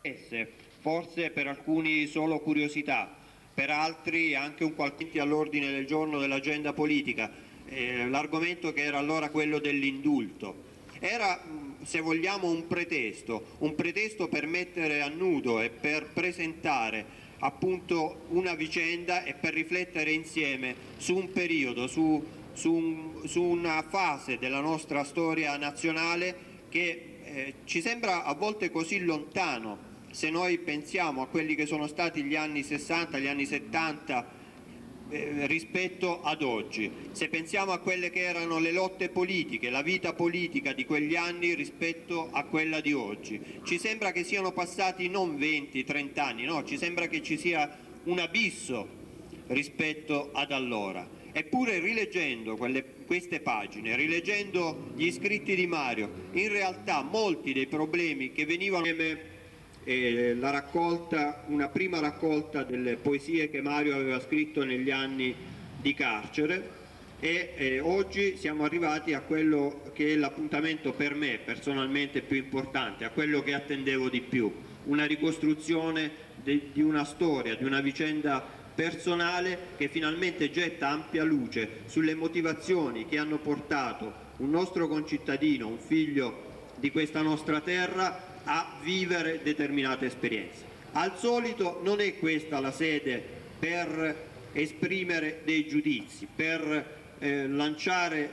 forse per alcuni solo curiosità, per altri anche un qualche all'ordine del giorno dell'agenda politica, l'argomento che era allora quello dell'indulto. Era, se vogliamo, un pretesto per mettere a nudo e per presentare appunto una vicenda e per riflettere insieme su un periodo, su una fase della nostra storia nazionale che ci sembra a volte così lontano se noi pensiamo a quelli che sono stati gli anni 60, gli anni 70 rispetto ad oggi, se pensiamo a quelle che erano le lotte politiche, la vita politica di quegli anni rispetto a quella di oggi. Ci sembra che siano passati non 20-30 anni, no, ci sembra che ci sia un abisso rispetto ad allora. Eppure rileggendo queste pagine, rileggendo gli scritti di Mario, in realtà molti dei problemi che venivano la raccolta, una prima raccolta delle poesie che Mario aveva scritto negli anni di carcere e oggi siamo arrivati a quello che è l'appuntamento per me personalmente più importante, a quello che attendevo di più, una ricostruzione di una storia, di una vicenda personale che finalmente getta ampia luce sulle motivazioni che hanno portato un nostro concittadino, un figlio di questa nostra terra, a vivere determinate esperienze. Al solito non è questa la sede per esprimere dei giudizi, per lanciare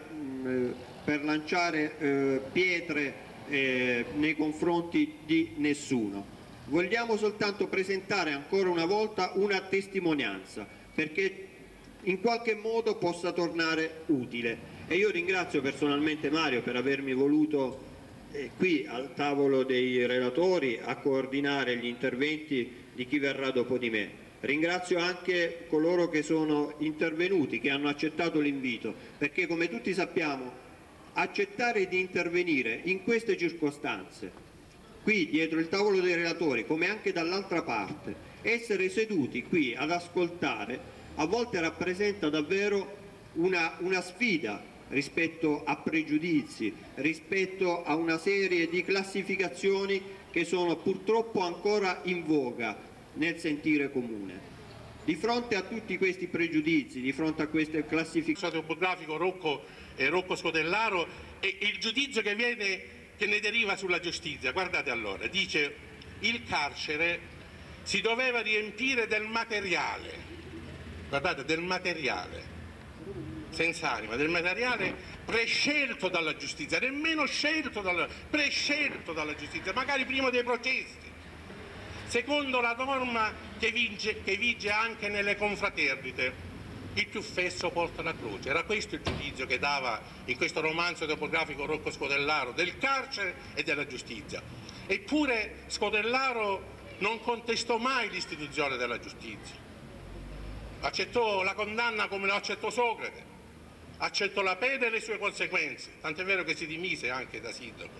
pietre nei confronti di nessuno. Vogliamo soltanto presentare ancora una volta una testimonianza perché in qualche modo possa tornare utile, e io ringrazio personalmente Mario per avermi voluto qui al tavolo dei relatori a coordinare gli interventi di chi verrà dopo di me. Ringrazio anche coloro che sono intervenuti, che hanno accettato l'invito, perché come tutti sappiamo accettare di intervenire in queste circostanze, qui dietro il tavolo dei relatori come anche dall'altra parte, essere seduti qui ad ascoltare a volte rappresenta davvero una sfida rispetto a pregiudizi, rispetto a una serie di classificazioni che sono purtroppo ancora in voga nel sentire comune. Di fronte a tutti questi pregiudizi, di fronte a queste classificazioni topografico Rocco Scodellaro e il giudizio che ne deriva sulla giustizia, guardate allora, dice il carcere si doveva riempire del materiale, guardate, del materiale senza anima, del materiale prescelto dalla giustizia, nemmeno prescelto dalla giustizia, magari prima dei processi, secondo la norma che vige anche nelle confraternite. Il più fesso porta la croce. Era questo il giudizio che dava in questo romanzo topografico Rocco Scodellaro del carcere e della giustizia. Eppure Scodellaro non contestò mai l'istituzione della giustizia. Accettò la condanna come lo accettò Socrate. Accettò la pena e le sue conseguenze, tant'è vero che si dimise anche da sindaco.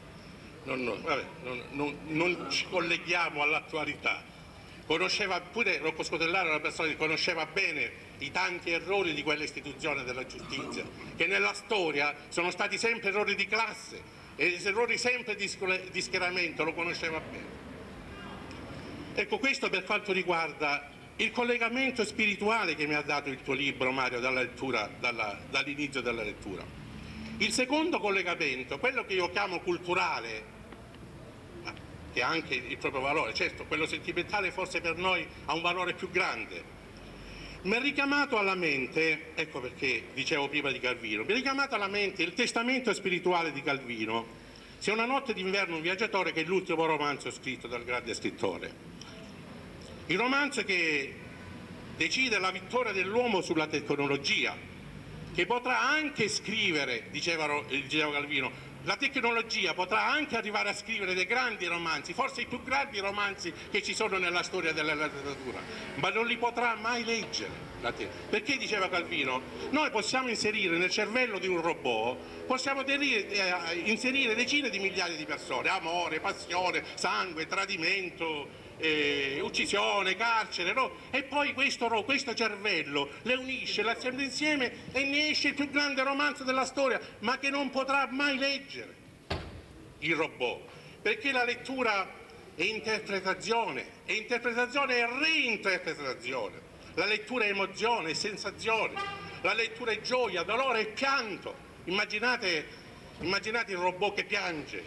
Non ci colleghiamo all'attualità. Conosceva pure Rocco Scodellaro, era una persona che conosceva bene i tanti errori di quella istituzione della giustizia, che nella storia sono stati sempre errori di classe e errori sempre di schieramento, lo conosceva bene. Ecco, questo per quanto riguarda il collegamento spirituale che mi ha dato il tuo libro, Mario, dall'inizio della lettura. Il secondo collegamento, quello che io chiamo culturale, che ha anche il proprio valore, certo quello sentimentale forse per noi ha un valore più grande, mi ha richiamato alla mente, ecco perché dicevo prima di Calvino, mi ha richiamato alla mente il testamento spirituale di Calvino, Se una notte d'inverno un viaggiatore, che è l'ultimo romanzo scritto dal grande scrittore. Il romanzo che decide la vittoria dell'uomo sulla tecnologia, che potrà anche scrivere, diceva Calvino, la tecnologia potrà anche arrivare a scrivere dei grandi romanzi, forse i più grandi romanzi che ci sono nella storia della letteratura, ma non li potrà mai leggere. Perché, diceva Calvino, noi possiamo inserire nel cervello di un robot, possiamo inserire decine di migliaia di persone, amore, passione, sangue, tradimento, uccisione, carcere, no? E poi questo cervello le unisce, le assembla insieme e ne esce il più grande romanzo della storia, ma che non potrà mai leggere il robot, perché la lettura è interpretazione e reinterpretazione. La lettura è emozione, è sensazione, la lettura è gioia, dolore e pianto. Immaginate il robot che piange.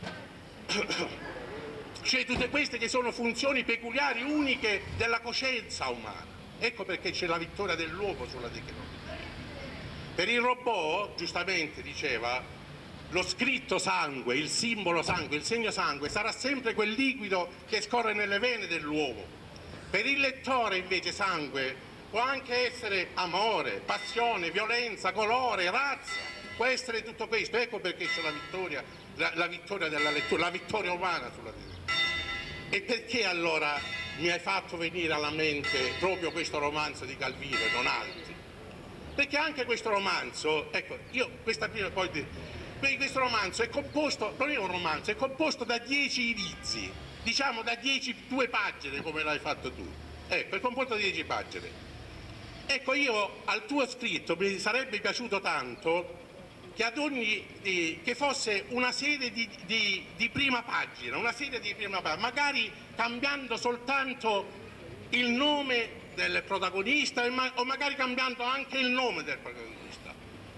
Cioè tutte queste che sono funzioni peculiari, uniche della coscienza umana. Ecco perché c'è la vittoria dell'uomo sulla tecnologia. Per il robot, giustamente diceva, lo scritto sangue, il simbolo sangue, il segno sangue sarà sempre quel liquido che scorre nelle vene dell'uomo. Per il lettore invece sangue può anche essere amore, passione, violenza, colore, razza, può essere tutto questo. Ecco perché c'è la vittoria della lettura, la vittoria umana sulla tecnologia. E perché allora mi hai fatto venire alla mente proprio questo romanzo di Calvino e non altri? Perché anche questo romanzo, ecco, questo romanzo è composto, non è un romanzo, è composto da 10 inizi, diciamo da 2 pagine come l'hai fatto tu. Ecco, è composto da 10 pagine. Ecco, io al tuo scritto mi sarebbe piaciuto tanto che fosse una serie di prima pagina, magari cambiando soltanto il nome del protagonista o magari cambiando anche il nome del protagonista.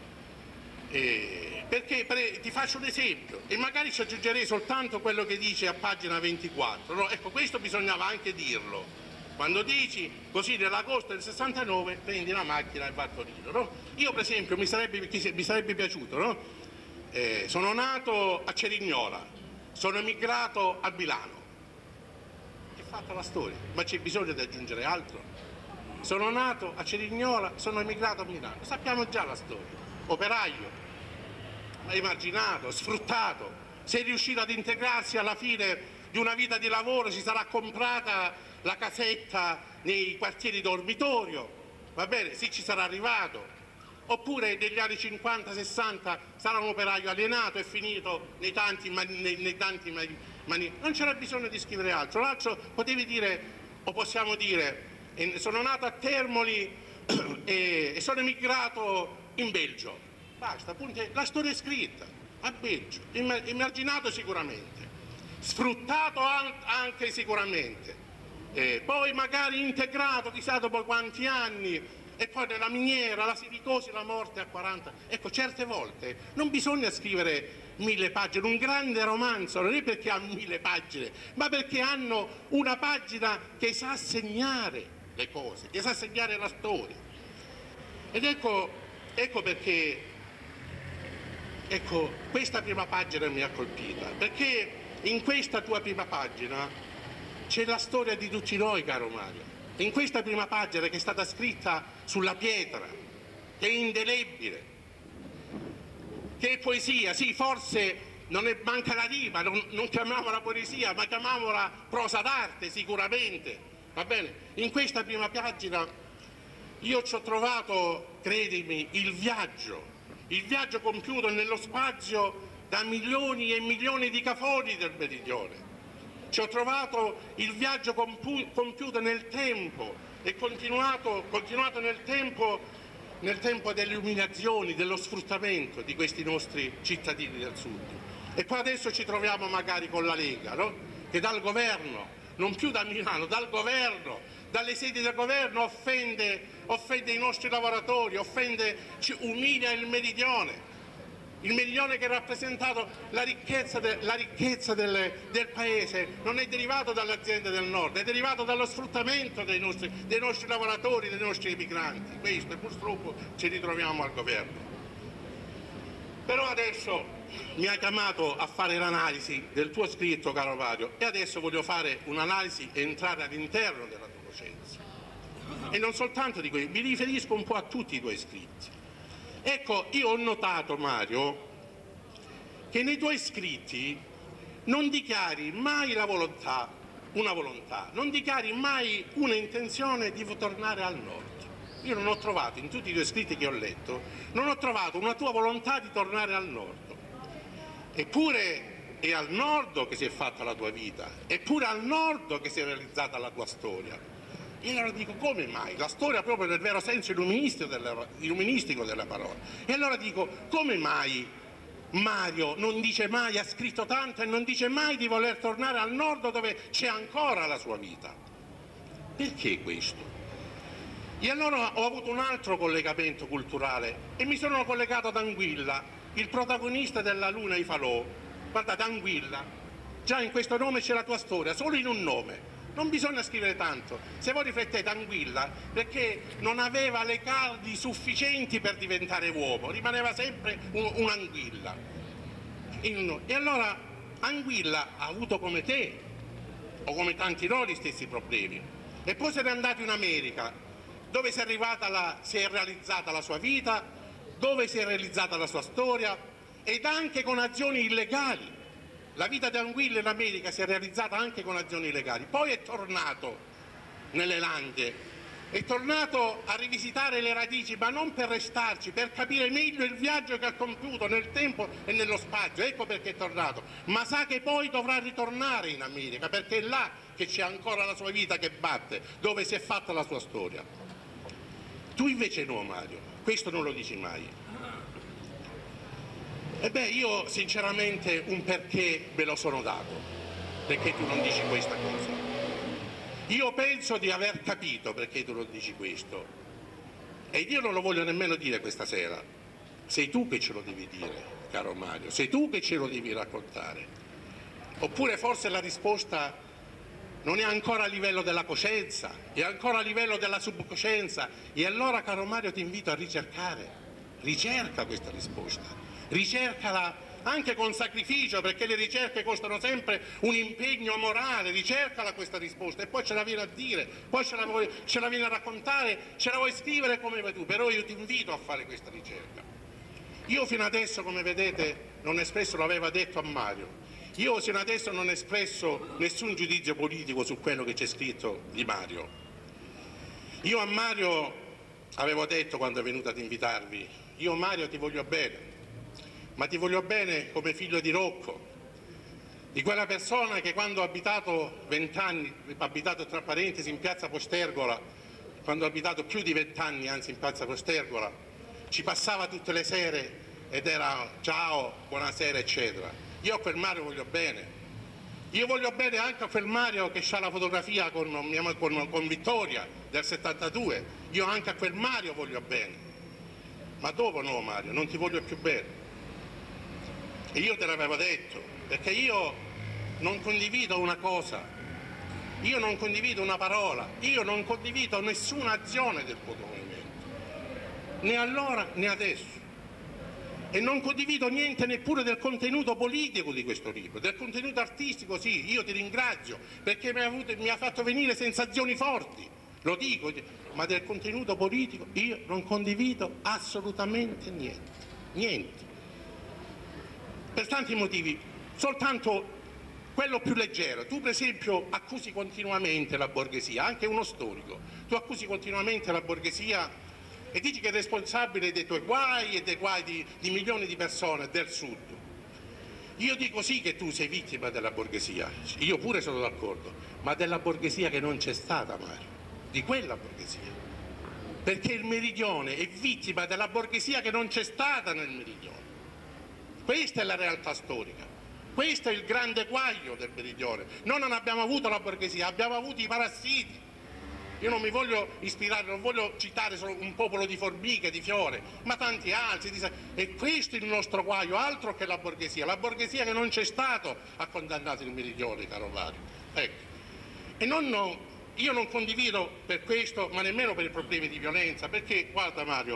Perché ti faccio un esempio e magari ci aggiungerei soltanto quello che dice a pagina 24, no? Ecco, questo bisognava anche dirlo. Quando dici così nell'agosto del 69 prendi la macchina e vai a Torino, no? Io per esempio mi sarebbe piaciuto, no? Sono nato a Cerignola, sono emigrato a Milano. È fatta la storia, ma c'è bisogno di aggiungere altro. Sono nato a Cerignola, sono emigrato a Milano. Sappiamo già la storia. Operaio, emarginato, sfruttato, sei riuscito ad integrarsi alla fine di una vita di lavoro, si sarà comprata la casetta nei quartieri dormitorio, va bene, sì, ci sarà arrivato, oppure negli anni 50-60 sarà un operaio alienato e finito nei tanti non c'era bisogno di scrivere altro. L'altro potevi dire, o possiamo dire, sono nato a Termoli e sono emigrato in Belgio, basta, appunto, la storia è scritta, a Belgio, emarginato sicuramente, sfruttato anche sicuramente, poi magari integrato chissà dopo quanti anni, e poi nella miniera, la silicosi, la morte a 40. Ecco, certe volte non bisogna scrivere 1000 pagine, un grande romanzo non è perché ha 1000 pagine, ma perché hanno una pagina che sa segnare le cose, che sa segnare la storia. Ed ecco perché questa prima pagina mi ha colpita, perché in questa tua prima pagina c'è la storia di tutti noi, caro Mario. In questa prima pagina che è stata scritta sulla pietra, che è indelebile, che è poesia, sì, forse manca la rima, non chiamiamola poesia, ma chiamiamola prosa d'arte sicuramente, va bene? In questa prima pagina io ci ho trovato, credimi, il viaggio compiuto nello spazio da milioni e milioni di cafoni del meridione. Ci ho trovato il viaggio compiuto nel tempo e continuato nel tempo delle umiliazioni, dello sfruttamento di questi nostri cittadini del Sud. E poi adesso ci troviamo magari con la Lega, no? Che dal governo, non più da Milano, dal governo, dalle sedi del governo offende i nostri lavoratori, umilia il meridione che ha rappresentato la ricchezza del paese. Non è derivato dalle aziende del nord, è derivato dallo sfruttamento dei nostri lavoratori, dei nostri emigranti. Questo, e purtroppo ci ritroviamo al governo. Però adesso mi ha chiamato a fare l'analisi del tuo scritto, caro Mario, e adesso voglio fare un'analisi e entrare all'interno della tua coscienza. E non soltanto di questo, mi riferisco un po' a tutti i tuoi scritti. Ecco, io ho notato, Mario, che nei tuoi scritti non dichiari mai una volontà, non dichiari mai una intenzione di tornare al nord. Io non ho trovato, in tutti i tuoi scritti che ho letto, non ho trovato una tua volontà di tornare al nord. Eppure è al nord che si è fatta la tua vita, eppure al nord che si è realizzata la tua storia. E allora dico, come mai? La storia proprio nel vero senso illuministico della parola. E allora dico, come mai Mario non dice mai, ha scritto tanto e non dice mai di voler tornare al nord dove c'è ancora la sua vita. Perché questo? E allora ho avuto un altro collegamento culturale e mi sono collegato ad Anguilla, il protagonista della Luna i Falò. Guardate, Anguilla, già in questo nome c'è la tua storia, solo in un nome. Non bisogna scrivere tanto. Se voi riflettete, Anguilla, perché non aveva le carni sufficienti per diventare uomo, rimaneva sempre un'anguilla. E allora Anguilla ha avuto come te, o come tanti noi, gli stessi problemi. E poi se n'è andato in America, dove si è realizzata la sua vita, dove si è realizzata la sua storia, ed anche con azioni illegali. La vita di Anguilla in America si è realizzata anche con azioni illegali. Poi è tornato nelle Langhe, è tornato a rivisitare le radici, ma non per restarci, per capire meglio il viaggio che ha compiuto nel tempo e nello spazio. Ecco perché è tornato. Ma sa che poi dovrà ritornare in America, perché è là che c'è ancora la sua vita che batte, dove si è fatta la sua storia. Tu invece no, Mario, questo non lo dici mai. E beh, io sinceramente un perché me lo sono dato, perché tu non dici questa cosa. Io penso di aver capito perché tu non dici questo, e io non lo voglio nemmeno dire questa sera. Sei tu che ce lo devi dire, caro Mario, sei tu che ce lo devi raccontare. Oppure forse la risposta non è ancora a livello della coscienza, è ancora a livello della subcoscienza. E allora, caro Mario, ti invito a ricerca questa risposta. Ricercala anche con sacrificio, perché le ricerche costano sempre un impegno morale. Ricercala questa risposta e poi ce la vieni a dire, poi ce la vieni a raccontare, ce la vuoi scrivere come vuoi tu, però io ti invito a fare questa ricerca. Io fino adesso, come vedete, non ho espresso, lo aveva detto a Mario, io fino adesso non ho espresso nessun giudizio politico su quello che c'è scritto di Mario. Io a Mario avevo detto, quando è venuto ad invitarvi, io Mario ti voglio bene, ma ti voglio bene come figlio di Rocco, di quella persona che quando ha abitato 20 anni, ha abitato tra parentesi in piazza Postergola, quando ha abitato più di 20 anni anzi in piazza Postergola, ci passava tutte le sere ed era ciao, buonasera eccetera. Io a quel Mario voglio bene, io voglio bene anche a quel Mario che ha la fotografia con Vittoria del 72, io anche a quel Mario voglio bene, ma dopo no Mario, non ti voglio più bene. E io te l'avevo detto, perché io non condivido una cosa, io non condivido una parola, io non condivido nessuna azione del tuo movimento, né allora né adesso. E non condivido niente neppure del contenuto politico di questo libro, del contenuto artistico sì, io ti ringrazio, perché mi ha fatto venire sensazioni forti, lo dico, ma del contenuto politico io non condivido assolutamente niente, niente. Per tanti motivi, soltanto quello più leggero. Tu per esempio accusi continuamente la borghesia, anche uno storico, tu accusi continuamente la borghesia e dici che è responsabile dei tuoi guai e dei guai di milioni di persone del sud. Io dico sì che tu sei vittima della borghesia, io pure sono d'accordo, ma della borghesia che non c'è stata, Mario, di quella borghesia. Perché il meridione è vittima della borghesia che non c'è stata nel meridione. Questa è la realtà storica, questo è il grande guaio del meridione. Noi non abbiamo avuto la borghesia, abbiamo avuto i parassiti. Io non mi voglio ispirare, non voglio citare solo un popolo di formiche, di fiore, ma tanti altri. E questo è il nostro guaio, altro che la borghesia che non c'è stato ha condannato il meridione, caro Mario. Ecco. E io non condivido per questo, ma nemmeno per i problemi di violenza, perché guarda Mario,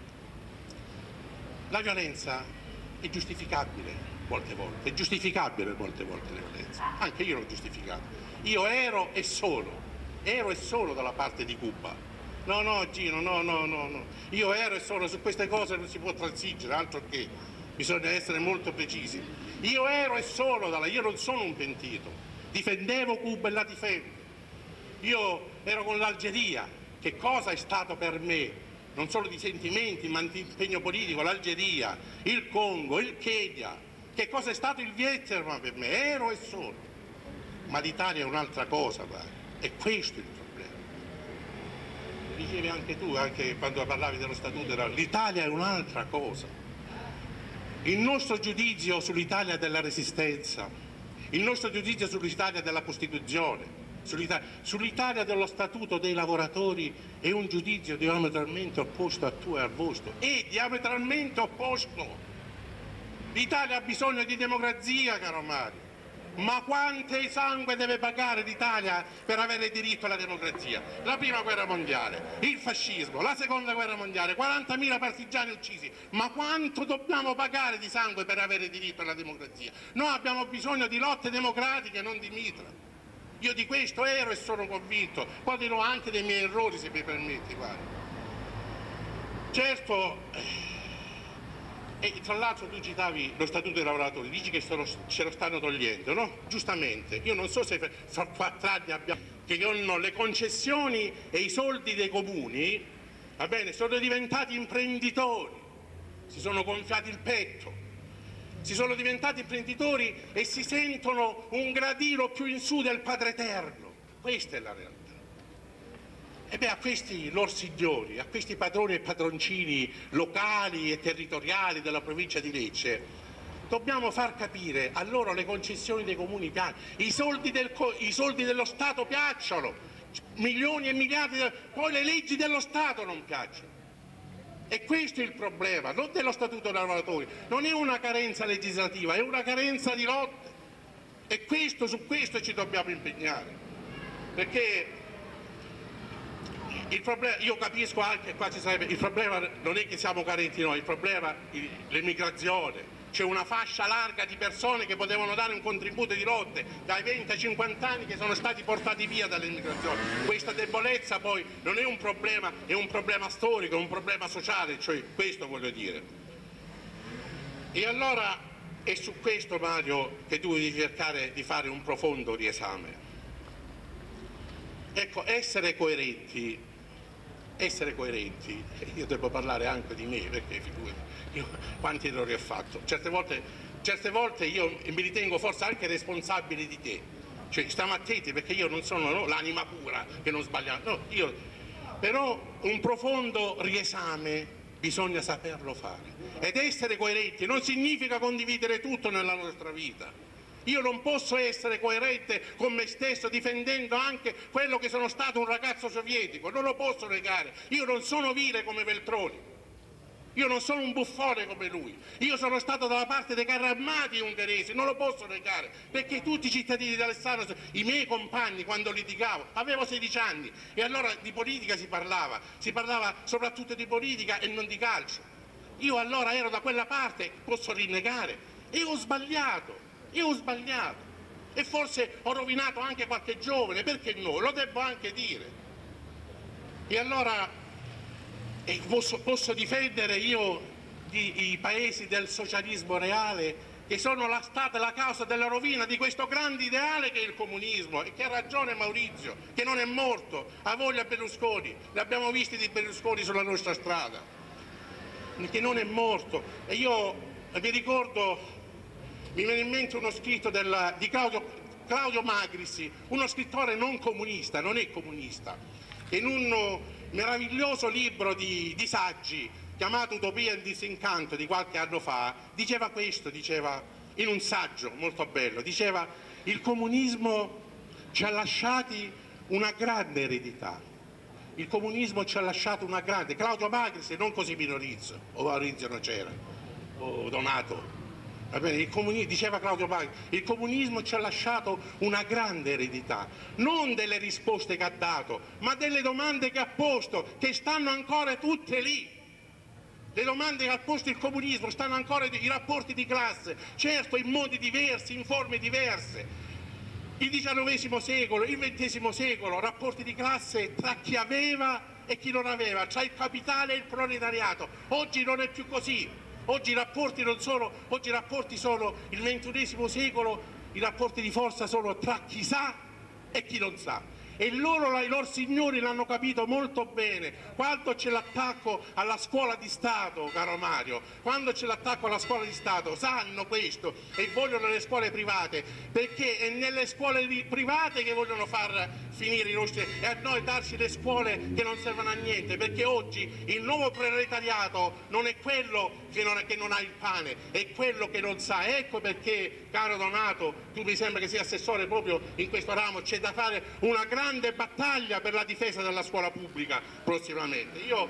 la violenza è giustificabile molte volte, è giustificabile molte volte la violenza, anche io l'ho giustificata. Io ero e sono dalla parte di Cuba. No Gino, no. Io ero e sono, su queste cose non si può transigere, altro che, bisogna essere molto precisi. Io ero e sono io non sono un pentito, difendevo Cuba e la difendo. Io ero con l'Algeria, che cosa è stato per me? Non solo di sentimenti, ma di impegno politico, l'Algeria, il Congo, il Kenya, che cosa è stato il Vietnam per me? Ero e sono. Ma l'Italia è un'altra cosa, guarda. E questo è il problema. Dicevi anche tu, anche quando parlavi dello statuto, l'Italia è un'altra cosa. Il nostro giudizio sull'Italia della Resistenza, il nostro giudizio sull'Italia della Costituzione, sull'Italia dello Statuto dei lavoratori è un giudizio diametralmente opposto a tuo e al vostro. È diametralmente opposto. L'Italia ha bisogno di democrazia, caro Mario. Ma quante sangue deve pagare l'Italia per avere diritto alla democrazia? La prima guerra mondiale, il fascismo, la seconda guerra mondiale, 40.000 partigiani uccisi. Ma quanto dobbiamo pagare di sangue per avere diritto alla democrazia? Noi abbiamo bisogno di lotte democratiche, non di mitra. Io di questo ero e sono convinto. Poi dirò anche dei miei errori, se mi permetti, guarda. Certo. E tra l'altro tu citavi lo Statuto dei lavoratori, dici che ce lo stanno togliendo, no? Giustamente, io non so se fra 4 anni abbiamo, che con le concessioni e i soldi dei comuni, va bene, sono diventati imprenditori, si sono gonfiati il petto, si sono diventati imprenditori e si sentono un gradino più in su del Padre Eterno. Questa è la realtà. E beh, a questi loro signori, a questi padroni e padroncini locali e territoriali della provincia di Lecce, dobbiamo far capire a loro le concessioni dei comuni piacciono, i soldi dello Stato piacciono, milioni e miliardi, poi le leggi dello Stato non piacciono. E questo è il problema, non dello Statuto dei lavoratori, non è una carenza legislativa, è una carenza di lotte. E su questo ci dobbiamo impegnare, perché il problema, io capisco anche qua il problema non è che siamo carenti noi, il problema è l'immigrazione. C'è una fascia larga di persone che potevano dare un contributo di lotte dai 20 ai 50 anni che sono stati portati via dall'immigrazione. Questa debolezza poi non è un problema, è un problema storico, è un problema sociale, cioè questo voglio dire. E allora è su questo, Mario, che tu devi cercare di fare un profondo riesame. Ecco, essere coerenti, io devo parlare anche di me, perché figurati, io quanti errori ho fatto. Certe volte io mi ritengo forse anche responsabile di te, cioè stiamo attenti perché io non sono l'anima pura che non sbaglia, no, però un profondo riesame bisogna saperlo fare, ed essere coerenti non significa condividere tutto nella nostra vita. Io non posso essere coerente con me stesso difendendo anche quello che sono stato un ragazzo sovietico, non lo posso negare. Io non sono vile come Veltroni, io non sono un buffone come lui, io sono stato dalla parte dei carri armati ungheresi, non lo posso negare, perché tutti i cittadini di Alessandro, i miei compagni, quando litigavo, avevo 16 anni e allora di politica si parlava soprattutto di politica e non di calcio. Io allora ero da quella parte, posso rinnegare, e ho sbagliato. E forse ho rovinato anche qualche giovane, perché no? Lo devo anche dire. E allora posso difendere io i paesi del socialismo reale che sono stata la causa della rovina di questo grande ideale che è il comunismo, e che ha ragione Maurizio, che non è morto, ha voglia Berlusconi, l'abbiamo visti di Berlusconi sulla nostra strada, che non è morto. E io mi ricordo, mi viene in mente uno scritto di Claudio Magrissi, uno scrittore non comunista, non è comunista, in un meraviglioso libro di saggi chiamato Utopia e Disincanto di qualche anno fa, diceva questo, in un saggio molto bello, diceva: il comunismo ci ha lasciati una grande eredità, il comunismo ci ha lasciato una grande, Claudio Magrissi, non così Minorizio, o Maurizio non c'era, o Donato. Va bene, diceva Claudio Magri, il comunismo ci ha lasciato una grande eredità, non delle risposte che ha dato, ma delle domande che ha posto, che stanno ancora tutte lì. Le domande che ha posto il comunismo stanno ancora, i rapporti di classe, certo in modi diversi, in forme diverse. Il XIX secolo, il XX secolo, rapporti di classe tra chi aveva e chi non aveva, tra il capitale e il proletariato. Oggi non è più così. Oggi i rapporti sono il XXI secolo, i rapporti di forza sono tra chi sa e chi non sa. e loro, i loro signori l'hanno capito molto bene. Quando c'è l'attacco alla scuola di Stato, caro Mario, quando c'è l'attacco alla scuola di Stato, sanno questo e vogliono le scuole private, perché è nelle scuole private che vogliono far finire i nostri, e a noi darci le scuole che non servono a niente, perché oggi il nuovo proletariato non è quello che non ha il pane, è quello che non sa. Ecco perché, caro Donato, tu mi sembra che sia assessore proprio in questo ramo, c'è da fare una grande battaglia per la difesa della scuola pubblica prossimamente. Io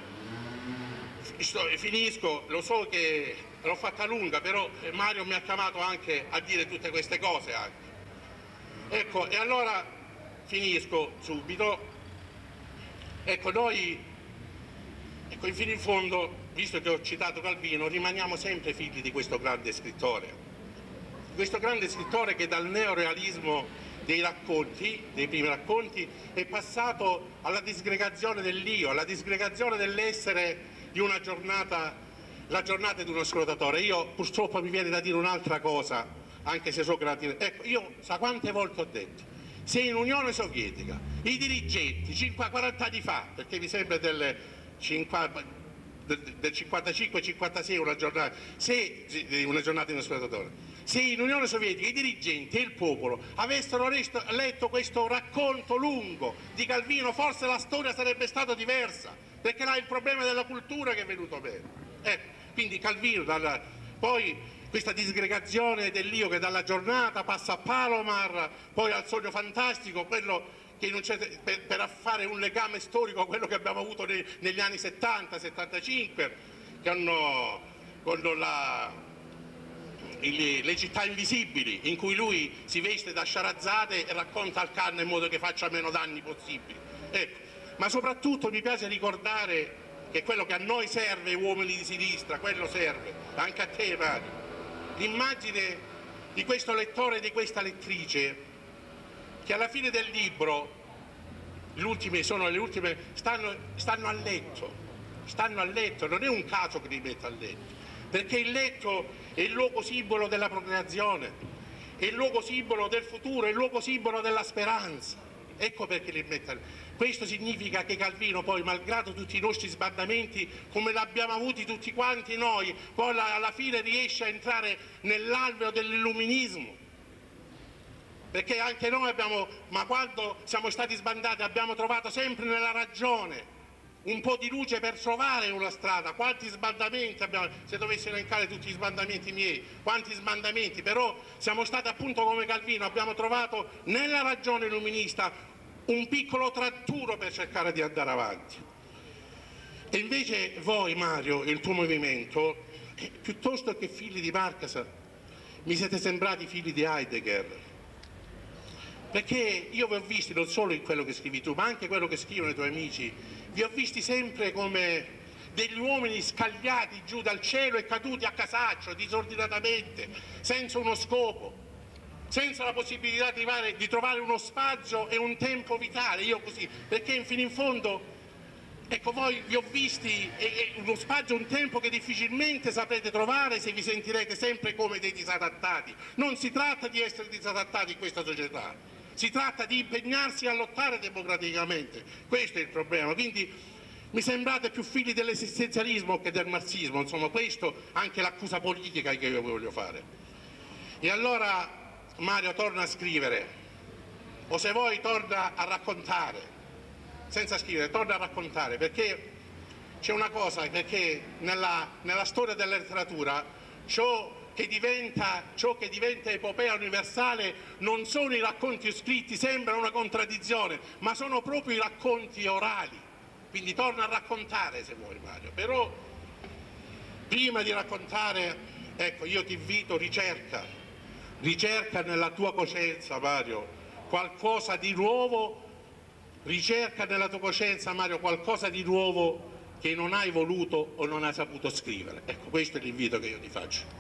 finisco, lo so che l'ho fatta lunga, però Mario mi ha chiamato anche a dire tutte queste cose anche. Ecco, e allora finisco subito. Ecco, noi, fino in fondo, visto che ho citato Calvino, rimaniamo sempre figli di questo grande scrittore. Questo grande scrittore che dal neorealismo dei racconti, dei primi racconti, è passato alla disgregazione dell'io, alla disgregazione dell'essere di una giornata, la giornata di uno scrutatore. Io purtroppo mi viene da dire un'altra cosa, anche se so gratile. Ecco, io sa quante volte ho detto, se in Unione Sovietica i dirigenti 40 anni fa, perché mi sembra del 55-56 una giornata, una giornata di uno scrutatore, se in Unione Sovietica i dirigenti e il popolo avessero letto questo racconto lungo di Calvino, forse la storia sarebbe stata diversa, perché là è il problema della cultura che è venuto bene. Ecco, quindi Calvino, poi questa disgregazione dell'io che dalla giornata passa a Palomar, poi al sogno fantastico, quello che non c'è, per fare un legame storico a quello che abbiamo avuto negli anni 70-75, che hanno con le città invisibili, in cui lui si veste da Sciarazade e racconta al Khan in modo che faccia meno danni possibili. Ecco. Ma soprattutto mi piace ricordare che quello che a noi serve, uomini di sinistra, quello serve, anche a te Mario, l'immagine di questo lettore e di questa lettrice che alla fine del libro, stanno a letto, non è un caso che li metta a letto, perché il letto è il luogo simbolo della procreazione, è il luogo simbolo del futuro, è il luogo simbolo della speranza. Ecco perché li mette a letto. Questo significa che Calvino poi, malgrado tutti i nostri sbandamenti, come l'abbiamo avuti tutti quanti noi, poi alla fine riesce a entrare nell'alveo dell'illuminismo. Perché anche noi ma quando siamo stati sbandati abbiamo trovato sempre nella ragione un po' di luce per trovare una strada. Quanti sbandamenti abbiamo, se dovessi elencare tutti gli sbandamenti miei, quanti sbandamenti, però siamo stati appunto come Calvino, abbiamo trovato nella ragione illuminista un piccolo tratturo per cercare di andare avanti. E invece voi, Mario, e il tuo movimento, piuttosto che figli di Marx, mi siete sembrati figli di Heidegger. Perché io vi ho visti non solo in quello che scrivi tu, ma anche quello che scrivono i tuoi amici, vi ho visti sempre come degli uomini scagliati giù dal cielo e caduti a casaccio, disordinatamente, senza uno scopo, senza la possibilità di trovare uno spazio e un tempo vitale. Io così, perché fino in fondo, ecco, voi vi ho visti uno spazio, un tempo che difficilmente saprete trovare se vi sentirete sempre come dei disadattati. Non si tratta di essere disadattati in questa società, si tratta di impegnarsi a lottare democraticamente, questo è il problema. Quindi mi sembrate più figli dell'esistenzialismo che del marxismo, insomma, questo anche l'accusa politica che io voglio fare. E allora Mario, torna a scrivere, o se vuoi torna a raccontare, senza scrivere, torna a raccontare, perché c'è una cosa, perché nella storia della letteratura ciò che diventa epopea universale non sono i racconti scritti, sembra una contraddizione, ma sono proprio i racconti orali. Quindi torna a raccontare se vuoi, Mario, però prima di raccontare, ecco, io ti invito, ricerca nella tua coscienza, Mario, qualcosa di nuovo, ricerca nella tua coscienza, Mario, qualcosa di nuovo che non hai voluto o non hai saputo scrivere. Ecco, questo è l'invito che io ti faccio.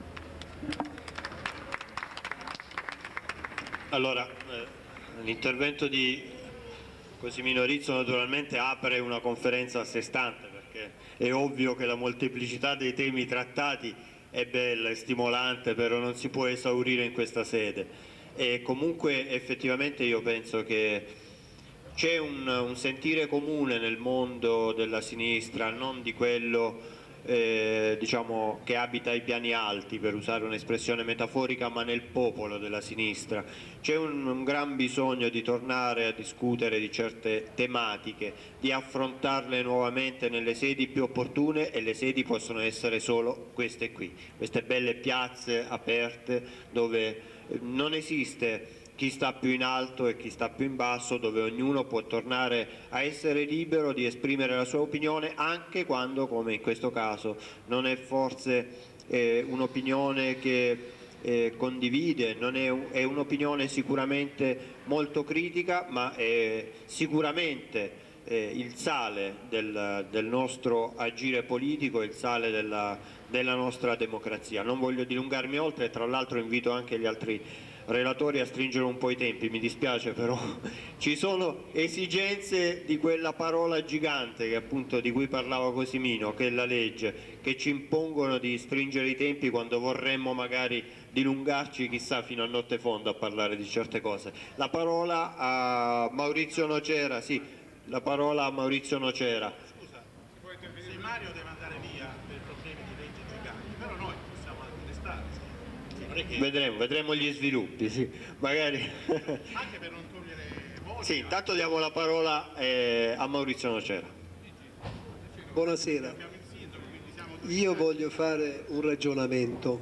Allora, l'intervento di Cosimino Rizzo naturalmente apre una conferenza a sé stante, perché è ovvio che la molteplicità dei temi trattati è bella, è stimolante, però non si può esaurire in questa sede. E comunque effettivamente io penso che c'è un sentire comune nel mondo della sinistra, non di quello diciamo che abita ai piani alti, per usare un'espressione metaforica, ma nel popolo della sinistra. C'è un gran bisogno di tornare a discutere di certe tematiche, di affrontarle nuovamente nelle sedi più opportune, e le sedi possono essere solo queste qui, queste belle piazze aperte dove non esiste chi sta più in alto e chi sta più in basso, dove ognuno può tornare a essere libero di esprimere la sua opinione, anche quando, come in questo caso, non è forse un'opinione che condivide, non è un'opinione sicuramente molto critica, ma è sicuramente il sale del nostro agire politico, il sale della nostra democrazia. Non voglio dilungarmi oltre, e tra l'altro invito anche gli altri relatori a stringere un po' i tempi, mi dispiace, però ci sono esigenze di quella parola gigante che appunto di cui parlava Cosimino, che è la legge, che ci impongono di stringere i tempi quando vorremmo magari dilungarci chissà fino a notte fonda a parlare di certe cose. La parola a Maurizio Nocera, sì, la parola a Maurizio Nocera. Scusa, se Mario deve andare via per problemi di legge giganti, però noi possiamo anche restare. Vedremo gli sviluppi, sì. Magari. Anche per non togliere voce. Sì, intanto diamo la parola a Maurizio Nocera. Buonasera, io voglio fare un ragionamento.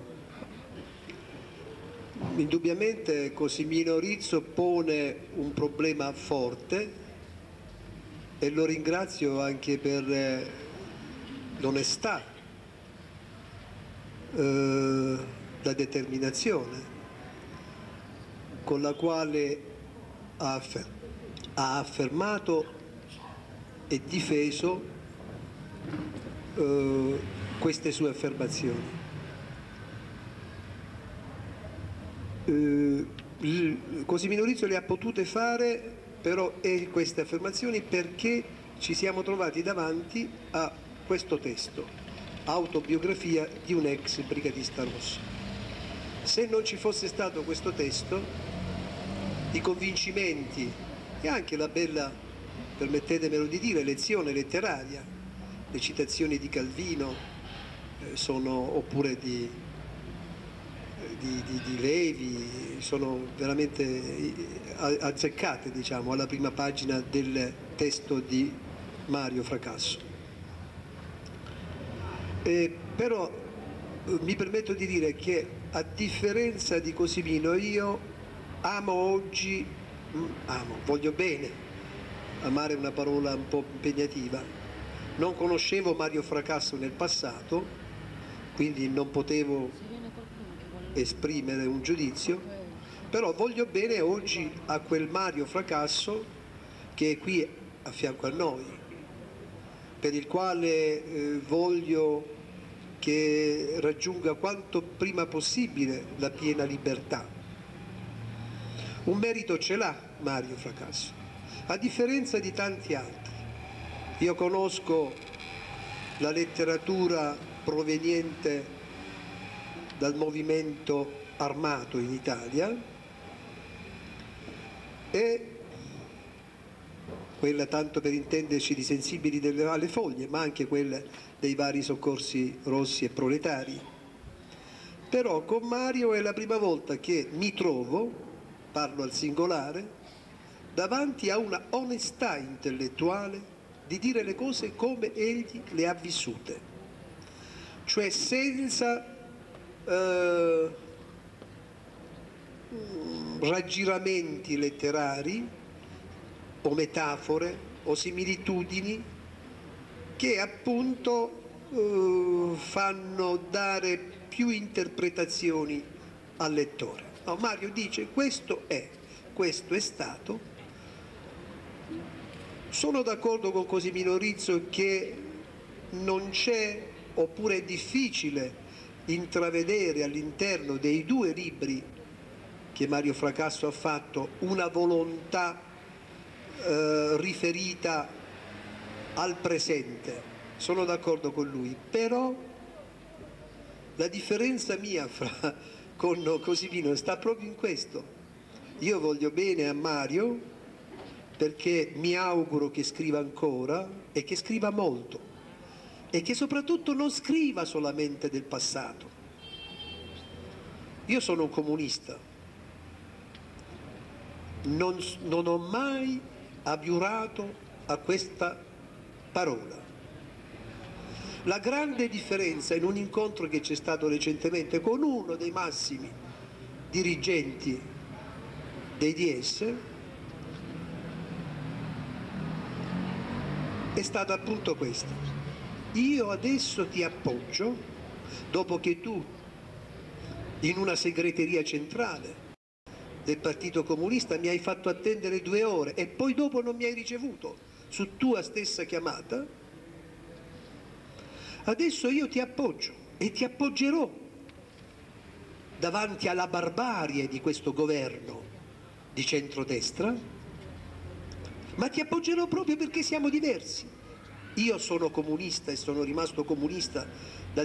Indubbiamente Cosimino Rizzo pone un problema forte e lo ringrazio anche per l'onestà, la determinazione con la quale ha affermato e difeso queste sue affermazioni. Cosimino Rizzo le ha potute fare però queste affermazioni perché ci siamo trovati davanti a questo testo, autobiografia di un ex brigadista rosso. Se non ci fosse stato questo testo, i convincimenti e anche la bella, permettetemelo di dire, lezione letteraria, le citazioni di Calvino oppure di Levi sono veramente azzeccate, diciamo, alla prima pagina del testo di Mario Fracasso. Però mi permetto di dire che a differenza di Cosimino io voglio bene, amare è una parola un po' impegnativa, non conoscevo Mario Fracasso nel passato, quindi non potevo esprimere un giudizio, però voglio bene oggi a quel Mario Fracasso che è qui a fianco a noi, per il quale voglio che raggiunga quanto prima possibile la piena libertà. Un merito ce l'ha Mario Fracasso, a differenza di tanti altri. Io conosco la letteratura proveniente dal movimento armato in Italia e quella, tanto per intenderci, di sensibili alle foglie, ma anche quella dei vari soccorsi rossi e proletari. Però con Mario è la prima volta che mi trovo, parlo al singolare, davanti a una onestà intellettuale di dire le cose come egli le ha vissute, cioè senza raggiramenti letterari o metafore o similitudini che appunto fanno dare più interpretazioni al lettore. No, Mario dice questo è stato. Sono d'accordo con Cosimino Rizzo che non c'è, oppure è difficile intravedere all'interno dei due libri che Mario Fracasso ha fatto una volontà riferita al presente. Sono d'accordo con lui, però la differenza mia con Cosimino sta proprio in questo. Io voglio bene a Mario perché mi auguro che scriva ancora e che scriva molto e che soprattutto non scriva solamente del passato. Io sono un comunista, non ho mai abiurato a questa parola. La grande differenza in un incontro che c'è stato recentemente con uno dei massimi dirigenti dei DS è stata appunto questa: io adesso ti appoggio dopo che tu in una segreteria centrale del Partito Comunista mi hai fatto attendere 2 ore e poi dopo non mi hai ricevuto su tua stessa chiamata, adesso io ti appoggio e ti appoggerò davanti alla barbarie di questo governo di centrodestra, ma ti appoggerò proprio perché siamo diversi. Io sono comunista e sono rimasto comunista dal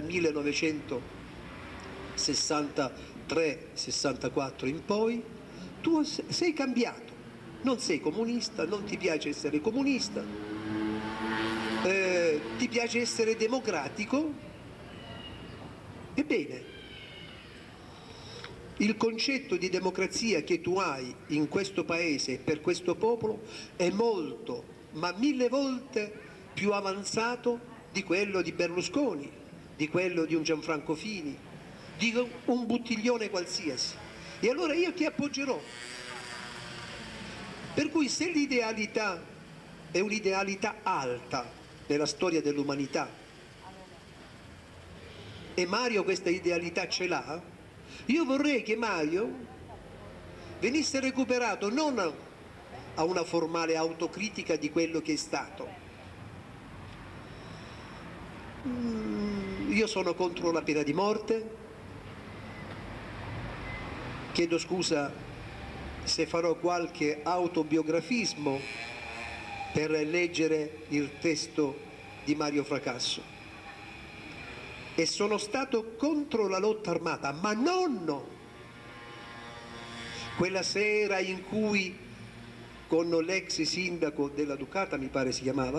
1963-64 in poi. Tu sei cambiato, non sei comunista, non ti piace essere comunista, ti piace essere democratico. Ebbene, il concetto di democrazia che tu hai in questo paese e per questo popolo è molto, ma 1000 volte più avanzato di quello di Berlusconi, di quello di un Gianfranco Fini, di un Buttiglione qualsiasi. E allora io ti appoggerò. Per cui se l'idealità è un'idealità alta nella storia dell'umanità e Mario questa idealità ce l'ha, io vorrei che Mario venisse recuperato non a una formale autocritica di quello che è stato. Io sono contro la pena di morte. Chiedo scusa se farò qualche autobiografismo per leggere il testo di Mario Fracasso. E sono stato contro la lotta armata, ma non quella sera in cui con l'ex sindaco della Ducata, mi pare si chiamava,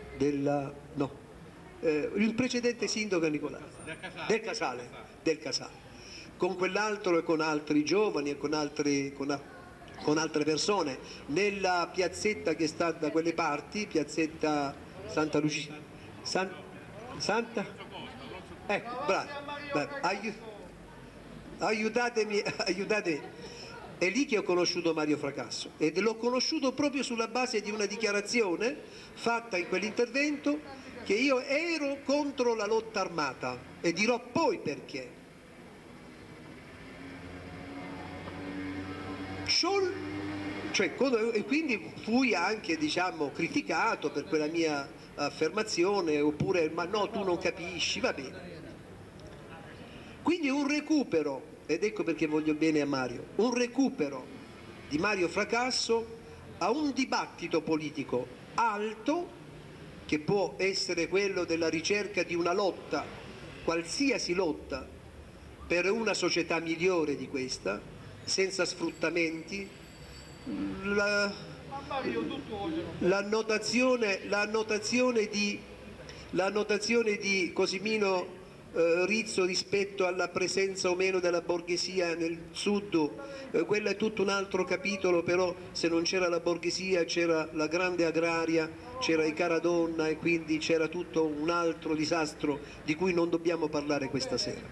il precedente sindaco Nicolà, del Casale, con quell'altro e con altri giovani e con altre persone, nella piazzetta che sta da quelle parti, piazzetta Santa Lucia, bravi, aiutatemi. È lì che ho conosciuto Mario Fracasso ed l'ho conosciuto proprio sulla base di una dichiarazione fatta in quell'intervento, che io ero contro la lotta armata e dirò poi perché. E quindi fui anche, diciamo, criticato per quella mia affermazione, oppure ma no, tu non capisci, va bene. Quindi un recupero, ed ecco perché voglio bene a Mario, un recupero di Mario Fracasso a un dibattito politico alto, che può essere quello della ricerca di una lotta, qualsiasi lotta, per una società migliore di questa, senza sfruttamenti. La notazione di Cosimino Rizzo rispetto alla presenza o meno della borghesia nel sud, quello è tutto un altro capitolo, però se non c'era la borghesia c'era la grande agraria, c'era i Caradonna e quindi c'era tutto un altro disastro di cui non dobbiamo parlare questa sera.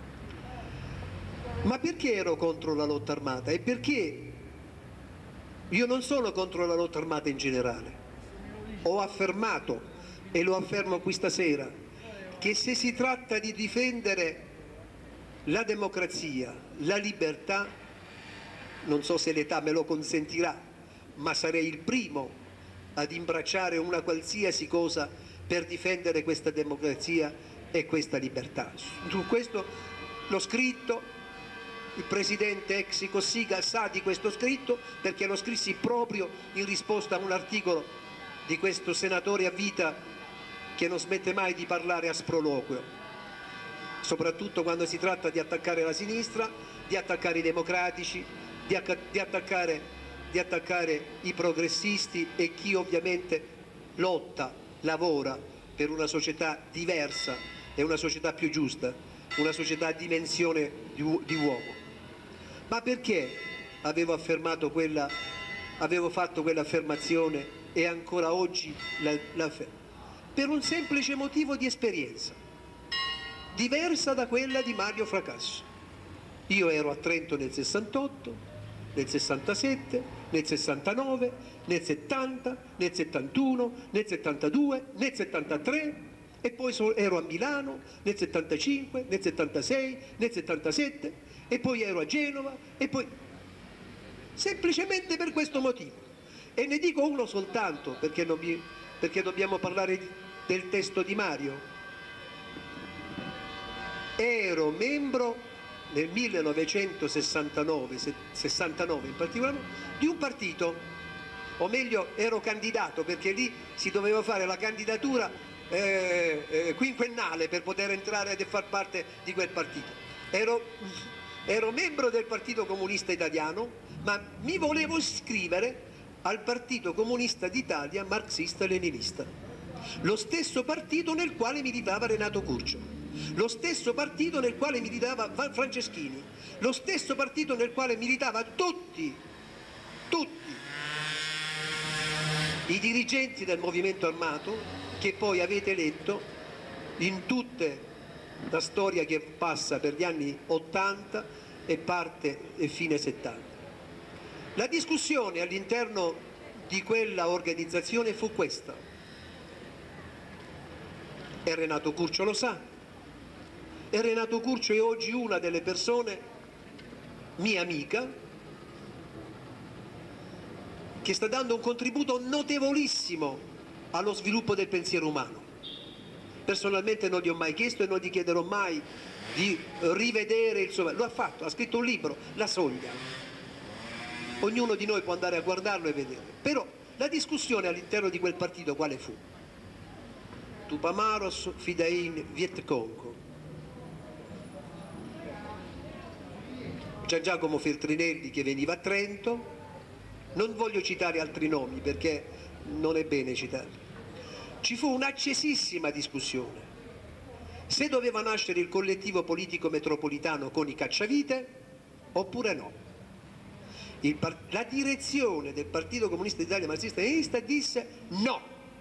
Ma perché ero contro la lotta armata? E perché io non sono contro la lotta armata in generale. Ho affermato, e lo affermo qui stasera, che se si tratta di difendere la democrazia, la libertà, non so se l'età me lo consentirà, ma sarei il primo ad imbracciare una qualsiasi cosa per difendere questa democrazia e questa libertà. Su questo l'ho scritto, il presidente ex Cossiga sa di questo scritto perché lo scrissi proprio in risposta a un articolo di questo senatore a vita che non smette mai di parlare a sproloquio, soprattutto quando si tratta di attaccare la sinistra, di attaccare i democratici, di di attaccare i progressisti e chi ovviamente lotta, lavora per una società diversa e una società più giusta, una società a dimensione di uomo. Ma perché avevo fatto quell'affermazione e ancora oggi per un semplice motivo di esperienza, diversa da quella di Mario Fracasso. Io ero a Trento nel 68, nel 67, nel 69, nel 70, nel 71, nel 72, nel 73 e poi ero a Milano nel 75, nel 76, nel 77 e poi ero a Genova e poi semplicemente per questo motivo. E ne dico uno soltanto perché dobbiamo parlare del testo di Mario. Ero membro nel 1969 in particolare di un partito, o meglio ero candidato, perché lì si doveva fare la candidatura quinquennale per poter entrare e far parte di quel partito. Ero membro del Partito Comunista Italiano, ma mi volevo iscrivere al Partito Comunista d'Italia marxista-leninista, lo stesso partito nel quale militava Renato Curcio, lo stesso partito nel quale militava Franceschini, lo stesso partito nel quale militava tutti i dirigenti del movimento armato che poi avete letto in tutta la storia che passa per gli anni 80 e parte e fine 70. La discussione all'interno di quella organizzazione fu questa, e Renato Curcio lo sa, e Renato Curcio è oggi una delle persone, mia amica, che sta dando un contributo notevolissimo allo sviluppo del pensiero umano. Personalmente non gli ho mai chiesto e non gli chiederò mai di rivedere il suo... Lo ha fatto, ha scritto un libro, La Soglia. Ognuno di noi può andare a guardarlo e vedere. Però la discussione all'interno di quel partito quale fu? Tupamaros, Fidain, Viet Cong. Gian Giacomo Feltrinelli che veniva a Trento. Non voglio citare altri nomi perché non è bene citarli. Ci fu un'accesissima discussione se doveva nascere il collettivo politico metropolitano con i cacciavite oppure no. La direzione del Partito Comunista d'Italia marxista-leninista disse no.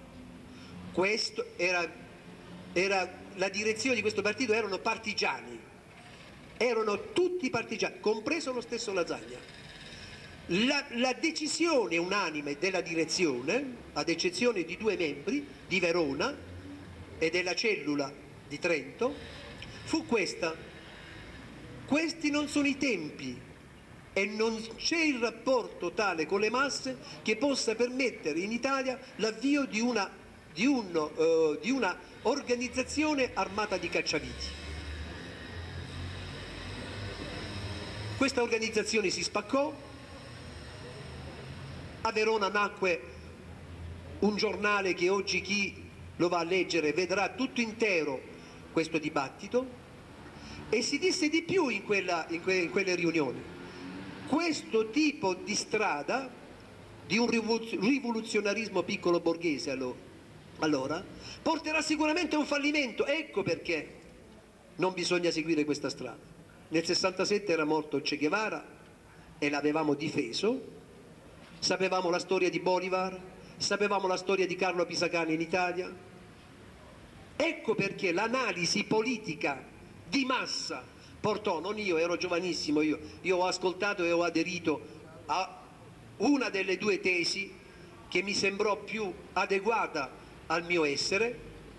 La direzione di questo partito erano partigiani, erano tutti partigiani, compreso lo stesso Lasagna. La decisione unanime della direzione, ad eccezione di 2 membri di Verona e della cellula di Trento, fu questa: questi non sono i tempi e non c'è il rapporto tale con le masse che possa permettere in Italia l'avvio di una organizzazione armata di cacciaviti. Questa organizzazione si spaccò, a Verona nacque un giornale che oggi chi lo va a leggere vedrà tutto intero questo dibattito, e si disse di più in quelle riunioni. Questo tipo di strada, di un rivoluzionarismo piccolo borghese allora, porterà sicuramente a un fallimento. Ecco perché non bisogna seguire questa strada. Nel 67 era morto Che Guevara e l'avevamo difeso, sapevamo la storia di Bolivar, sapevamo la storia di Carlo Pisacane in Italia. Ecco perché l'analisi politica di massa portò, non io, ero giovanissimo, io ho ascoltato e ho aderito a una delle 2 tesi che mi sembrò più adeguata al mio essere.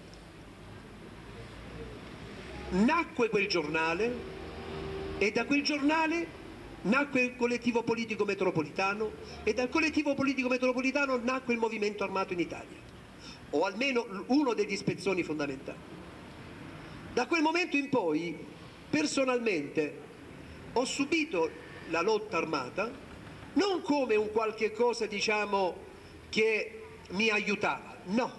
Nacque quel giornale e da quel giornale nacque il collettivo politico metropolitano e dal collettivo politico metropolitano nacque il movimento armato in Italia, o almeno uno degli spezzoni fondamentali. Da quel momento in poi personalmente ho subito la lotta armata non come un qualche cosa, diciamo, che mi aiutava, no.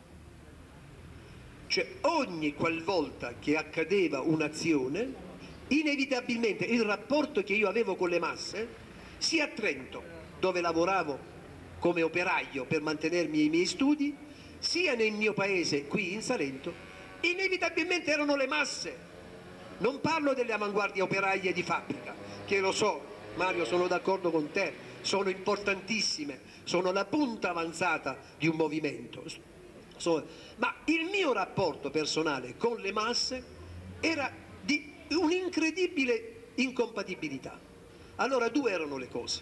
Cioè ogni qualvolta che accadeva un'azione, inevitabilmente il rapporto che io avevo con le masse, sia a Trento dove lavoravo come operaio per mantenermi i miei studi, sia nel mio paese, qui in Salento, inevitabilmente erano le masse. Non parlo delle avanguardie operaie di fabbrica, che lo so, Mario, sono d'accordo con te, sono importantissime, sono la punta avanzata di un movimento. Ma il mio rapporto personale con le masse era di un'incredibile incompatibilità. Allora due erano le cose: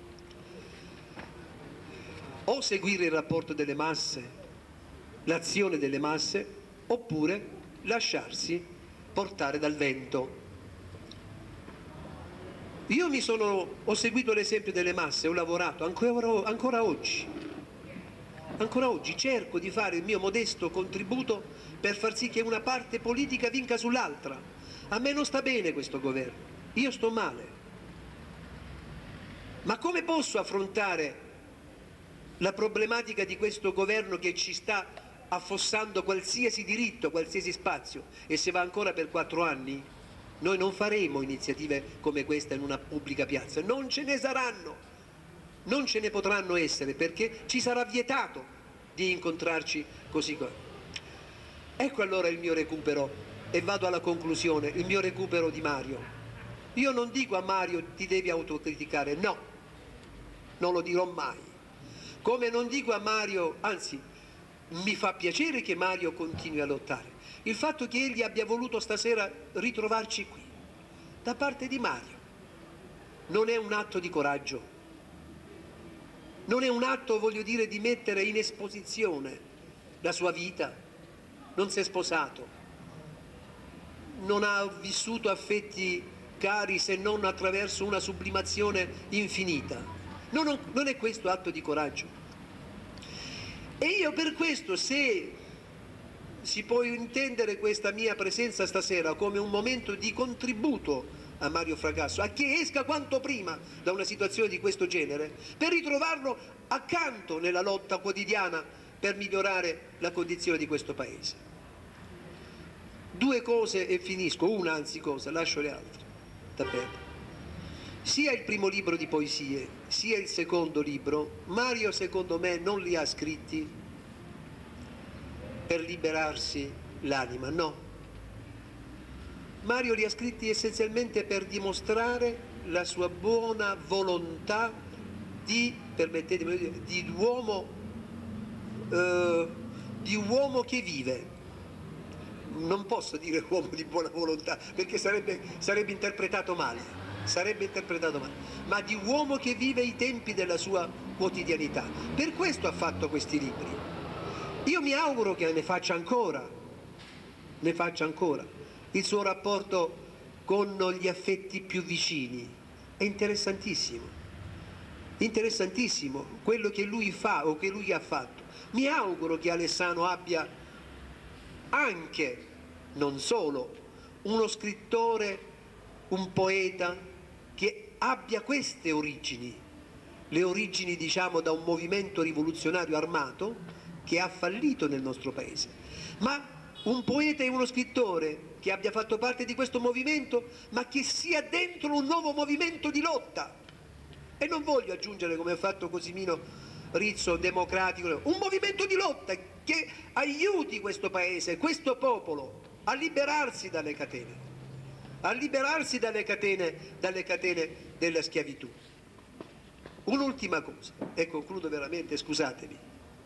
o seguire il rapporto delle masse, l'azione delle masse, oppure lasciarsi portare dal vento. Io ho seguito l'esempio delle masse, ho lavorato ancora oggi cerco di fare il mio modesto contributo per far sì che una parte politica vinca sull'altra. A me non sta bene questo governo, io sto male, ma come posso affrontare la problematica di questo governo che ci sta affossando qualsiasi diritto, qualsiasi spazio, e se va ancora per 4 anni? Noi non faremo iniziative come questa in una pubblica piazza, non ce ne saranno, non ce ne potranno essere, perché ci sarà vietato di incontrarci così. Ecco allora il mio recupero, e vado alla conclusione, il mio recupero di Mario. Io non dico a Mario ti devi autocriticare, no, non lo dirò mai. Come non dico a Mario, anzi, mi fa piacere che Mario continui a lottare. Il fatto che egli abbia voluto stasera ritrovarci qui, da parte di Mario, non è un atto di coraggio, non è un atto, voglio dire, di mettere in esposizione la sua vita. Non si è sposato, non ha vissuto affetti cari se non attraverso una sublimazione infinita. Non è questo atto di coraggio. E io per questo, se si può intendere questa mia presenza stasera come un momento di contributo a Mario Fracasso, a che esca quanto prima da una situazione di questo genere, per ritrovarlo accanto nella lotta quotidiana per migliorare la condizione di questo Paese. 2 cose e finisco, una anzi cosa, lascio le altre. Va bene. Sia il primo libro di poesie, sia il secondo libro, Mario secondo me non li ha scritti per liberarsi l'anima, no. Mario li ha scritti essenzialmente per dimostrare la sua buona volontà di, permettetemi di dire, di uomo che vive. Non posso dire uomo di buona volontà, perché sarebbe interpretato male, ma di uomo che vive i tempi della sua quotidianità. Per questo ha fatto questi libri. Io mi auguro che ne faccia ancora. Il suo rapporto con gli affetti più vicini è interessantissimo, quello che lui fa o che lui ha fatto. Mi auguro che Alessano abbia anche, non solo, uno scrittore, un poeta che abbia queste origini, le origini, diciamo, da un movimento rivoluzionario armato che ha fallito nel nostro paese, ma un poeta e uno scrittore che abbia fatto parte di questo movimento, ma che sia dentro un nuovo movimento di lotta. E non voglio aggiungere, come ha fatto Cosimino Rizzo, democratico, un movimento di lotta che aiuti questo paese, questo popolo a liberarsi dalle catene, dalle catene della schiavitù. Un'ultima cosa, e concludo veramente, scusatemi.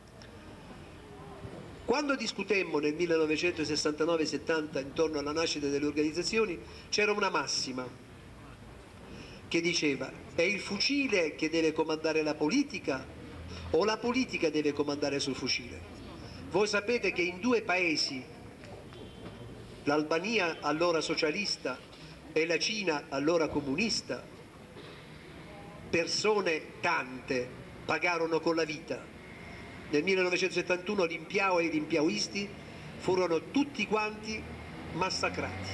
Quando discutemmo nel 1969-70 intorno alla nascita delle organizzazioni, c'era una massima che diceva: è il fucile che deve comandare la politica o la politica deve comandare sul fucile? Voi sapete che in 2 paesi, l'Albania allora socialista e la Cina allora comunista, persone tante pagarono con la vita. Nel 1971 l'Impiao e gli impiaoisti furono tutti quanti massacrati.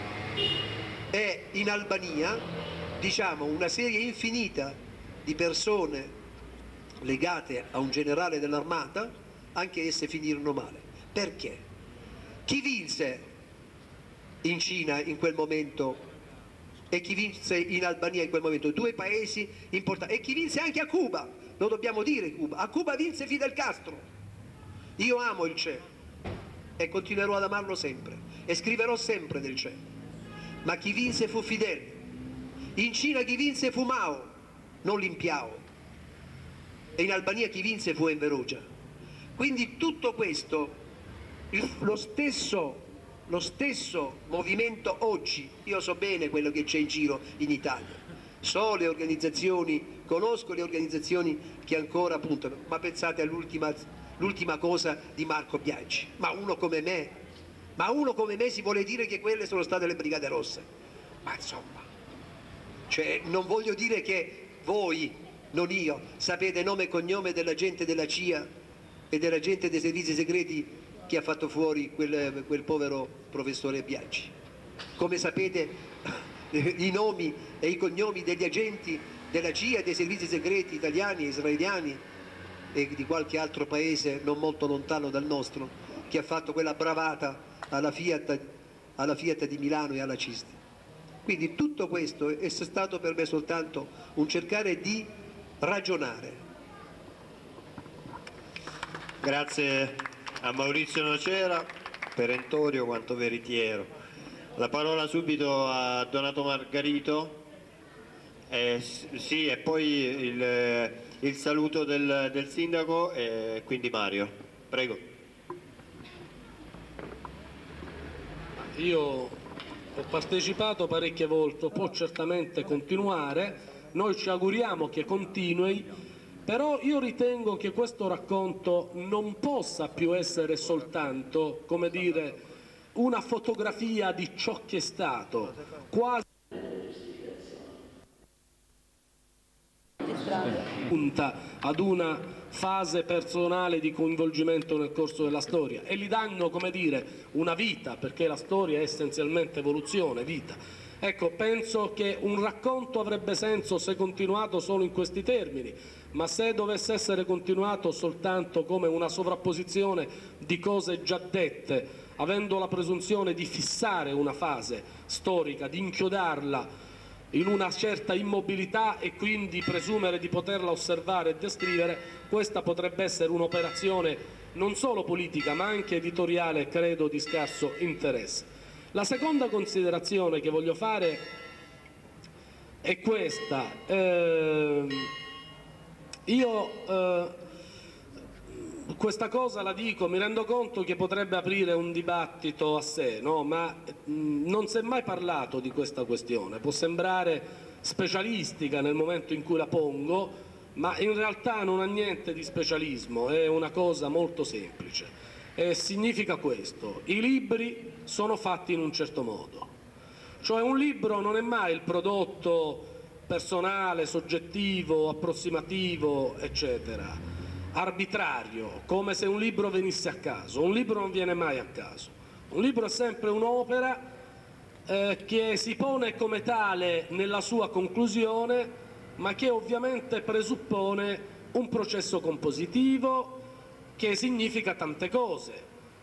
E in Albania, diciamo, una serie infinita di persone legate a un generale dell'armata, anche esse finirono male. Perché? Chi vinse in Cina in quel momento e chi vinse in Albania in quel momento, due paesi importanti, e chi vinse anche a Cuba, lo dobbiamo dire, Cuba. A Cuba vinse Fidel Castro. Io amo il Che e continuerò ad amarlo sempre e scriverò sempre del Che, ma chi vinse fu Fidel. In Cina chi vinse fu Mao, non Limpiao, e in Albania chi vinse fu Enver Hoxha. Quindi tutto questo, lo stesso movimento oggi, io so bene quello che c'è in giro in Italia, so le organizzazioni, conosco le organizzazioni che ancora puntano, ma pensate all'ultima cosa di Marco Biagi, ma uno come me si vuole dire che quelle sono state le Brigate Rosse? Ma insomma, cioè, non voglio dire che voi, non io, sapete nome e cognome della gente della CIA e della gente dei servizi segreti che ha fatto fuori quel povero professore Biagi. Come sapete i nomi e i cognomi degli agenti della CIA e dei servizi segreti italiani, israeliani e di qualche altro paese non molto lontano dal nostro che ha fatto quella bravata alla Fiat di Milano e alla Cisti. Quindi tutto questo è stato per me soltanto un cercare di ragionare. Grazie a Maurizio Nocera, perentorio quanto veritiero. La parola subito a Donato Margarito, sì, e poi il saluto del sindaco e quindi Mario. Prego. Io ho partecipato parecchie volte, può certamente continuare, noi ci auguriamo che continui, però io ritengo che questo racconto non possa più essere soltanto, come dire, una fotografia di ciò che è stato, quasi punta ad una fase personale di coinvolgimento nel corso della storia e gli danno, come dire, una vita, perché la storia è essenzialmente evoluzione, vita. Ecco, penso che un racconto avrebbe senso se continuato solo in questi termini, ma se dovesse essere continuato soltanto come una sovrapposizione di cose già dette, avendo la presunzione di fissare una fase storica, di inchiodarla in una certa immobilità e quindi presumere di poterla osservare e descrivere, questa potrebbe essere un'operazione non solo politica ma anche editoriale, credo, di scarso interesse. La seconda considerazione che voglio fare è questa. Questa cosa la dico, mi rendo conto che potrebbe aprire un dibattito a sé, no? Ma non si è mai parlato di questa questione, può sembrare specialistica nel momento in cui la pongo, ma in realtà non ha niente di specialismo, è una cosa molto semplice. E significa questo: i libri sono fatti in un certo modo, cioè un libro non è mai il prodotto personale, soggettivo, approssimativo, eccetera, arbitrario, come se un libro venisse a caso. Un libro non viene mai a caso, un libro è sempre un'opera che si pone come tale nella sua conclusione, ma che ovviamente presuppone un processo compositivo che significa tante cose.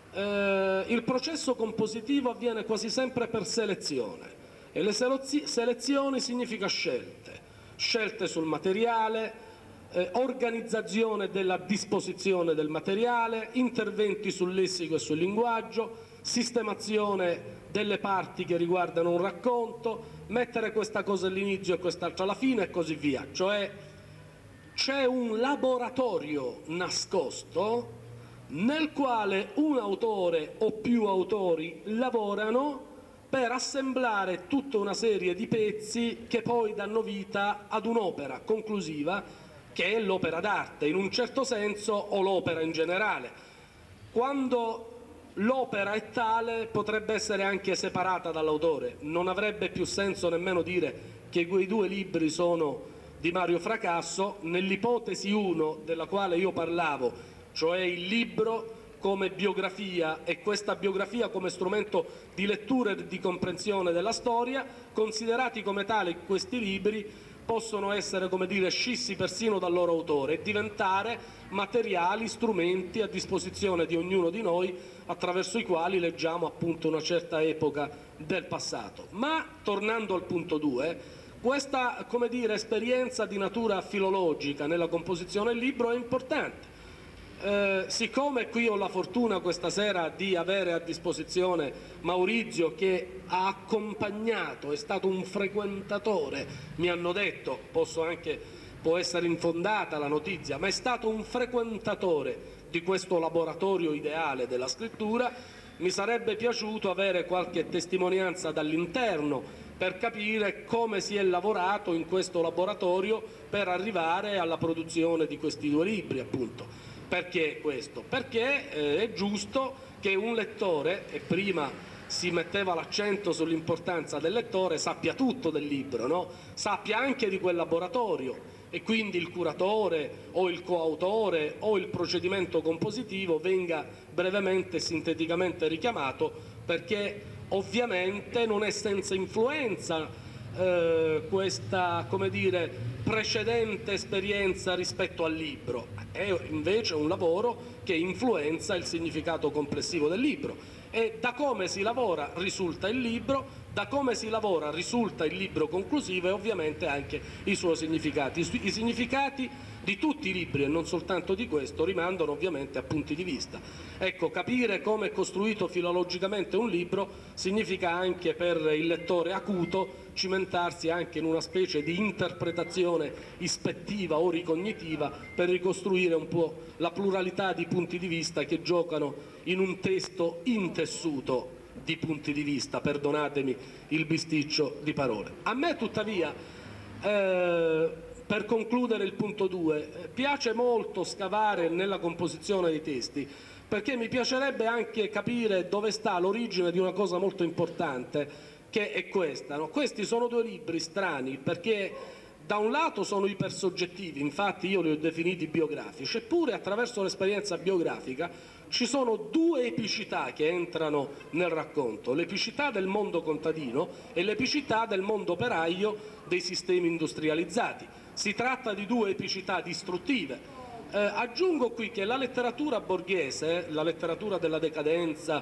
Il processo compositivo avviene quasi sempre per selezione e le selezioni significa scelte sul materiale, organizzazione della disposizione del materiale, interventi sul lessico e sul linguaggio, sistemazione delle parti che riguardano un racconto, mettere questa cosa all'inizio e quest'altra alla fine e così via. Cioè c'è un laboratorio nascosto nel quale un autore o più autori lavorano per assemblare tutta una serie di pezzi che poi danno vita ad un'opera conclusiva, che è l'opera d'arte in un certo senso, o l'opera in generale. Quando l'opera è tale potrebbe essere anche separata dall'autore, non avrebbe più senso nemmeno dire che quei due libri sono di Mario Fracasso. Nell'ipotesi 1 della quale io parlavo, cioè il libro come biografia e questa biografia come strumento di lettura e di comprensione della storia, considerati come tali questi libri possono essere, come dire, scissi persino dal loro autore e diventare materiali, strumenti a disposizione di ognuno di noi attraverso i quali leggiamo appunto una certa epoca del passato. Ma tornando al punto 2, questa, come dire, esperienza di natura filologica nella composizione del libro è importante. Siccome qui ho la fortuna questa sera di avere a disposizione Maurizio, che ha accompagnato, è stato un frequentatore, mi hanno detto, può essere infondata la notizia, ma è stato un frequentatore di questo laboratorio ideale della scrittura, mi sarebbe piaciuto avere qualche testimonianza dall'interno per capire come si è lavorato in questo laboratorio per arrivare alla produzione di questi 2 libri, appunto. Perché questo? Perché è giusto che un lettore, e prima si metteva l'accento sull'importanza del lettore, sappia tutto del libro, no? Sappia anche di quel laboratorio, e quindi il curatore o il coautore o il procedimento compositivo venga brevemente e sinteticamente richiamato, perché ovviamente non è senza influenza questa, come dire, precedente esperienza rispetto al libro. È invece un lavoro che influenza il significato complessivo del libro, e da come si lavora risulta il libro, da come si lavora risulta il libro conclusivo, e ovviamente anche i suoi significati. I significati di tutti i libri, e non soltanto di questo, rimandano ovviamente a punti di vista. Ecco, capire come è costruito filologicamente un libro significa anche per il lettore acuto cimentarsi anche in una specie di interpretazione ispettiva o ricognitiva per ricostruire un po' la pluralità di punti di vista che giocano in un testo intessuto di punti di vista, perdonatemi il bisticcio di parole. A me tuttavia, per concludere il punto 2, piace molto scavare nella composizione dei testi, perché mi piacerebbe anche capire dove sta l'origine di una cosa molto importante, che è questa, no? Questi sono 2 libri strani, perché da un lato sono ipersoggettivi, infatti io li ho definiti biografici, eppure attraverso l'esperienza biografica ci sono 2 epicità che entrano nel racconto: l'epicità del mondo contadino e l'epicità del mondo operaio dei sistemi industrializzati. Si tratta di 2 epicità distruttive. Aggiungo qui che la letteratura borghese, la letteratura della decadenza,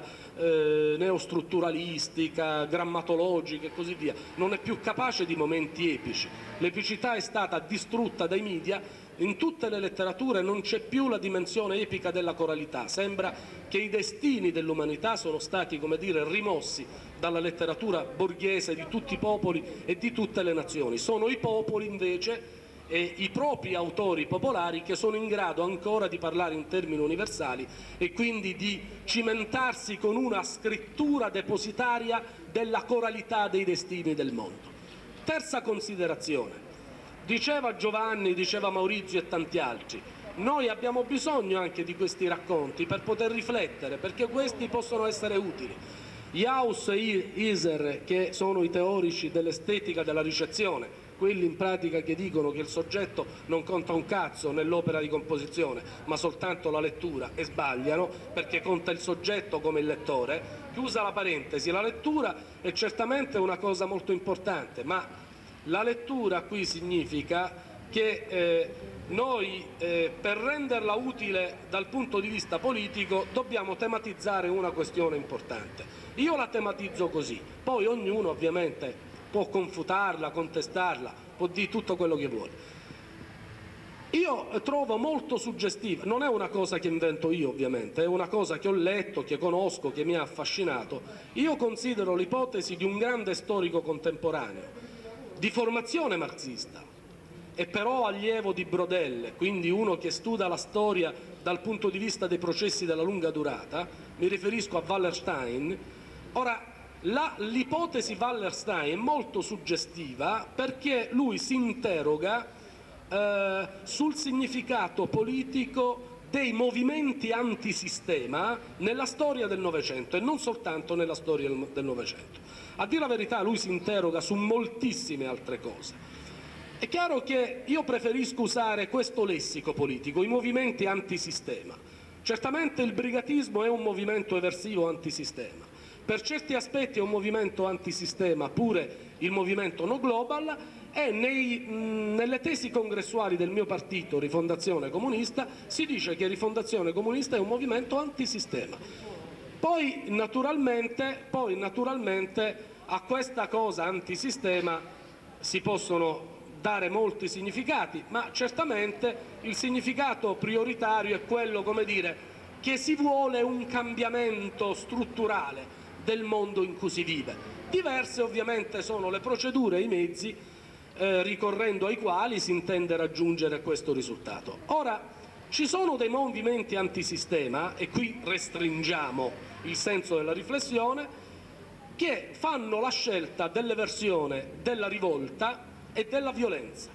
neostrutturalistica, grammatologica e così via, non è più capace di momenti epici. L'epicità è stata distrutta dai media. In tutte le letterature non c'è più la dimensione epica della coralità. Sembra che i destini dell'umanità sono stati, come dire, rimossi dalla letteratura borghese di tutti i popoli e di tutte le nazioni. Sono i popoli invece e i propri autori popolari che sono in grado ancora di parlare in termini universali e quindi di cimentarsi con una scrittura depositaria della coralità dei destini del mondo. Terza considerazione: diceva Giovanni, diceva Maurizio e tanti altri, noi abbiamo bisogno anche di questi racconti per poter riflettere, perché questi possono essere utili. Jauss e Iser, che sono i teorici dell'estetica della ricezione, quelli in pratica che dicono che il soggetto non conta un cazzo nell'opera di composizione ma soltanto la lettura, e sbagliano, perché conta il soggetto come il lettore. Chiusa la parentesi, la lettura è certamente una cosa molto importante, ma la lettura qui significa che noi per renderla utile dal punto di vista politico dobbiamo tematizzare una questione importante. Io la tematizzo così, poi ognuno ovviamente può confutarla, contestarla, può dire tutto quello che vuole. Io trovo molto suggestiva, non è una cosa che invento io ovviamente, è una cosa che ho letto, che conosco, che mi ha affascinato. Io considero l'ipotesi di un grande storico contemporaneo, di formazione marxista, e però allievo di Brodelle, quindi uno che studia la storia dal punto di vista dei processi della lunga durata, mi riferisco a Wallerstein. Ora, l'ipotesi Wallerstein è molto suggestiva perché lui si interroga sul significato politico dei movimenti antisistema nella storia del Novecento e non soltanto nella storia del Novecento. A dire la verità, lui si interroga su moltissime altre cose. È chiaro che io preferisco usare questo lessico politico, i movimenti antisistema. Certamente il brigatismo è un movimento eversivo antisistema. Per certi aspetti è un movimento antisistema pure il movimento No Global, e nelle tesi congressuali del mio partito, Rifondazione Comunista, si dice che Rifondazione Comunista è un movimento antisistema. Poi naturalmente a questa cosa antisistema si possono dare molti significati, ma certamente il significato prioritario è quello, come dire, che si vuole un cambiamento strutturale del mondo in cui si vive. Diverse ovviamente sono le procedure e i mezzi ricorrendo ai quali si intende raggiungere questo risultato. Ora, ci sono dei movimenti antisistema, e qui restringiamo il senso della riflessione, che fanno la scelta dell'eversione, della rivolta e della violenza.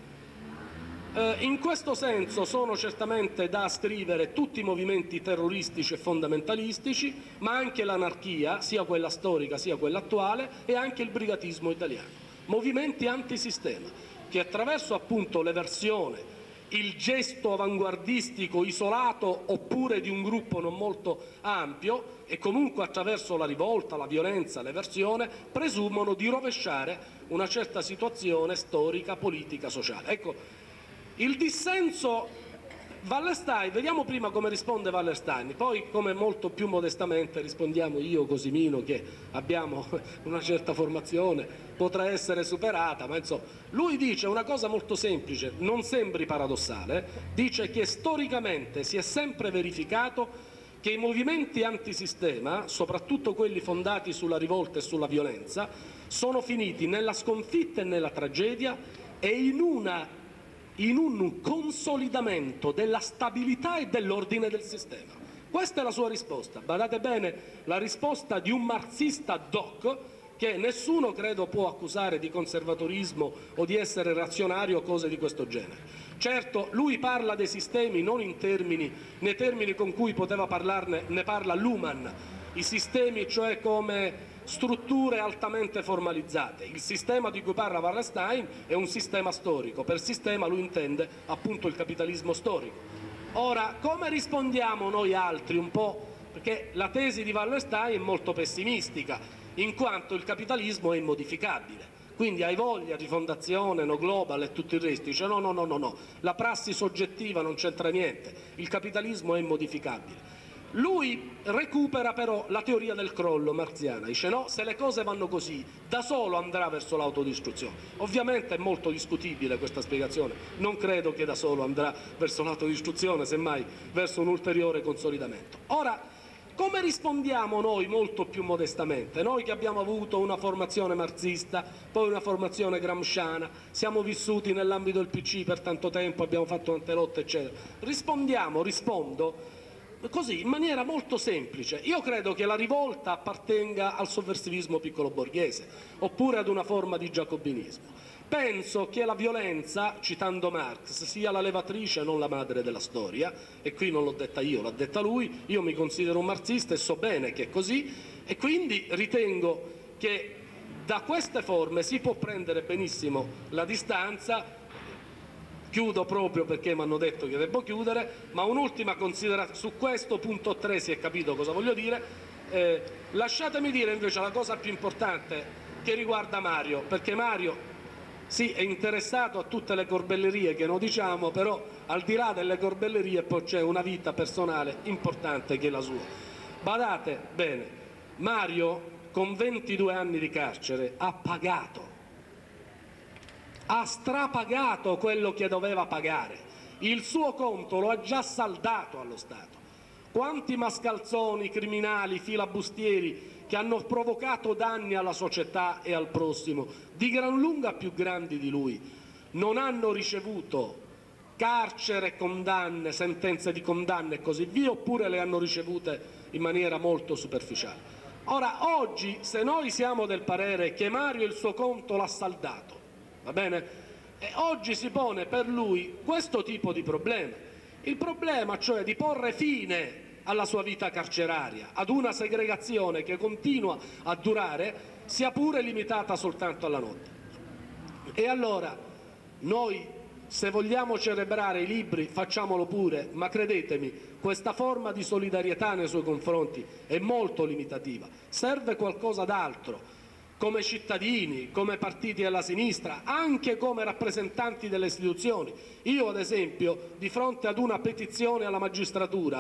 In questo senso sono certamente da ascrivere tutti i movimenti terroristici e fondamentalistici, ma anche l'anarchia, sia quella storica sia quella attuale, e anche il brigatismo italiano. Movimenti antisistema che attraverso appunto l'eversione, il gesto avanguardistico isolato oppure di un gruppo non molto ampio, e comunque attraverso la rivolta, la violenza, l'eversione, presumono di rovesciare una certa situazione storica, politica, sociale. Ecco, il dissenso Wallerstein, vediamo prima come risponde Wallerstein, poi come molto più modestamente rispondiamo io, Cosimino, che abbiamo una certa formazione, potrà essere superata, ma insomma, lui dice una cosa molto semplice, non sembri paradossale, dice che storicamente si è sempre verificato che i movimenti antisistema, soprattutto quelli fondati sulla rivolta e sulla violenza, sono finiti nella sconfitta e nella tragedia e in un consolidamento della stabilità e dell'ordine del sistema. Questa è la sua risposta. Badate bene, la risposta di un marxista doc che nessuno credo può accusare di conservatorismo o di essere reazionario o cose di questo genere. Certo, lui parla dei sistemi non nei termini con cui poteva parlarne, ne parla Luhmann, i sistemi cioè come strutture altamente formalizzate. Il sistema di cui parla Wallerstein è un sistema storico, per sistema lui intende appunto il capitalismo storico. Ora, come rispondiamo noi altri un po'? Perché la tesi di Wallerstein è molto pessimistica, in quanto il capitalismo è immodificabile. Quindi hai voglia di fondazione, no global e tutto il resto, dice no, la prassi soggettiva non c'entra niente, il capitalismo è immodificabile. Lui recupera però la teoria del crollo marziana, dice no, se le cose vanno così, da solo andrà verso l'autodistruzione. Ovviamente è molto discutibile questa spiegazione, non credo che da solo andrà verso l'autodistruzione, semmai verso un ulteriore consolidamento. Ora, come rispondiamo noi molto più modestamente? Noi che abbiamo avuto una formazione marxista, poi una formazione gramsciana, siamo vissuti nell'ambito del PC per tanto tempo, abbiamo fatto tante lotte, eccetera. Rispondo così, in maniera molto semplice. Io credo che la rivolta appartenga al sovversivismo piccolo borghese, oppure ad una forma di giacobinismo. Penso che la violenza, citando Marx, sia la levatrice e non la madre della storia, e qui non l'ho detta io, l'ha detta lui, io mi considero un marxista e so bene che è così, e quindi ritengo che da queste forme si può prendere benissimo la distanza. Chiudo proprio perché mi hanno detto che devo chiudere, ma un'ultima considerazione, su questo punto 3 si è capito cosa voglio dire, lasciatemi dire invece la cosa più importante che riguarda Mario, perché Mario sì, è interessato a tutte le corbellerie che non diciamo, però al di là delle corbellerie poi c'è una vita personale importante che è la sua. Badate bene, Mario con 22 anni di carcere ha pagato, ha strapagato quello che doveva pagare, il suo conto lo ha già saldato allo Stato. Quanti mascalzoni, criminali, filabustieri che hanno provocato danni alla società e al prossimo, di gran lunga più grandi di lui, non hanno ricevuto carcere, condanne, sentenze di condanne e così via, oppure le hanno ricevute in maniera molto superficiale. Ora, oggi, se noi siamo del parere che Mario il suo conto l'ha saldato, va bene? E oggi si pone per lui questo tipo di problema, il problema cioè di porre fine alla sua vita carceraria, ad una segregazione che continua a durare, sia pure limitata soltanto alla notte. E allora noi, se vogliamo celebrare i libri, facciamolo pure, ma credetemi, questa forma di solidarietà nei suoi confronti è molto limitativa. Serve qualcosa d'altro, come cittadini, come partiti della sinistra, anche come rappresentanti delle istituzioni. Io, ad esempio, di fronte ad una petizione alla magistratura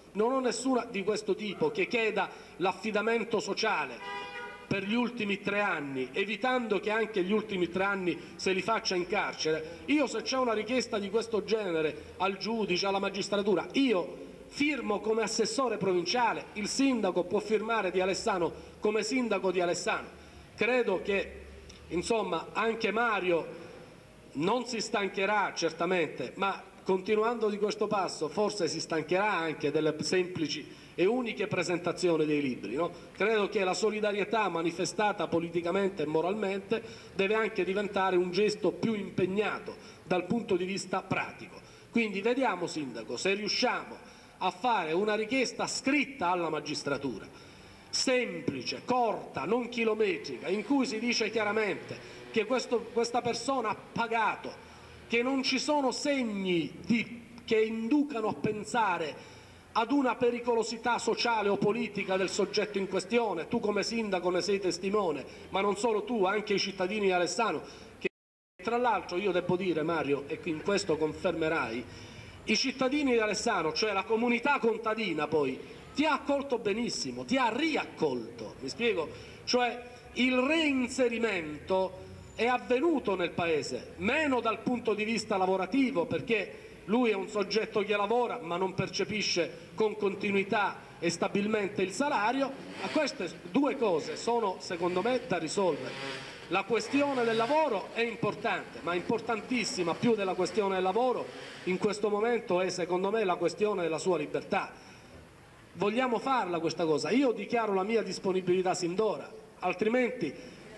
non ho nessuna di questo tipo che chieda l'affidamento sociale per gli ultimi 3 anni, evitando che anche gli ultimi 3 anni se li faccia in carcere. Io, se c'è una richiesta di questo genere al giudice, alla magistratura, io firmo come assessore provinciale, il sindaco può firmare di Alessano come sindaco di Alessano. Credo che, insomma, anche Mario non si stancherà certamente, ma continuando di questo passo forse si stancherà anche delle semplici e uniche presentazioni dei libri, no? Credo che la solidarietà manifestata politicamente e moralmente deve anche diventare un gesto più impegnato dal punto di vista pratico. Quindi vediamo, sindaco, se riusciamo a fare una richiesta scritta alla magistratura, semplice, corta, non chilometrica, in cui si dice chiaramente che questa persona ha pagato, che non ci sono segni che inducano a pensare ad una pericolosità sociale o politica del soggetto in questione. Tu come sindaco ne sei testimone, ma non solo tu, anche i cittadini di Alessano, che tra l'altro io devo dire, Mario, e in questo confermerai, i cittadini di Alessano, cioè la comunità contadina, poi ti ha accolto benissimo, ti ha riaccolto, mi spiego? Cioè il reinserimento è avvenuto nel paese, meno dal punto di vista lavorativo, perché lui è un soggetto che lavora ma non percepisce con continuità e stabilmente il salario. Ma queste 2 cose sono, secondo me, da risolvere. La questione del lavoro è importante, ma importantissima più della questione del lavoro in questo momento è, secondo me, la questione della sua libertà. Vogliamo farla questa cosa? Io dichiaro la mia disponibilità sin d'ora, altrimenti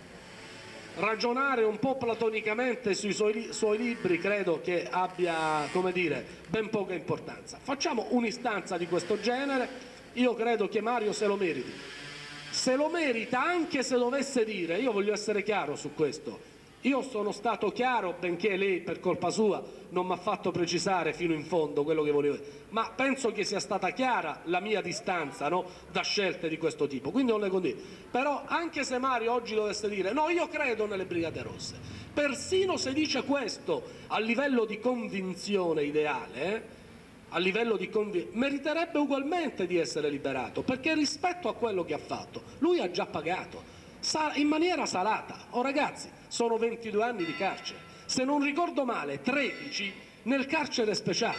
ragionare un po' platonicamente sui suoi libri credo che abbia, come dire, ben poca importanza. Facciamo un'istanza di questo genere, io credo che Mario se lo meriti. Se lo merita, anche se dovesse dire, io voglio essere chiaro su questo, io sono stato chiaro, benché lei per colpa sua non mi ha fatto precisare fino in fondo quello che volevo dire, ma penso che sia stata chiara la mia distanza, no, da scelte di questo tipo, quindi non le condivido. Però anche se Mario oggi dovesse dire no, io credo nelle Brigate Rosse, persino se dice questo a livello di convinzione ideale, a livello di meriterebbe ugualmente di essere liberato, perché rispetto a quello che ha fatto lui ha già pagato in maniera salata. Oh ragazzi, sono 22 anni di carcere, se non ricordo male 13 nel carcere speciale,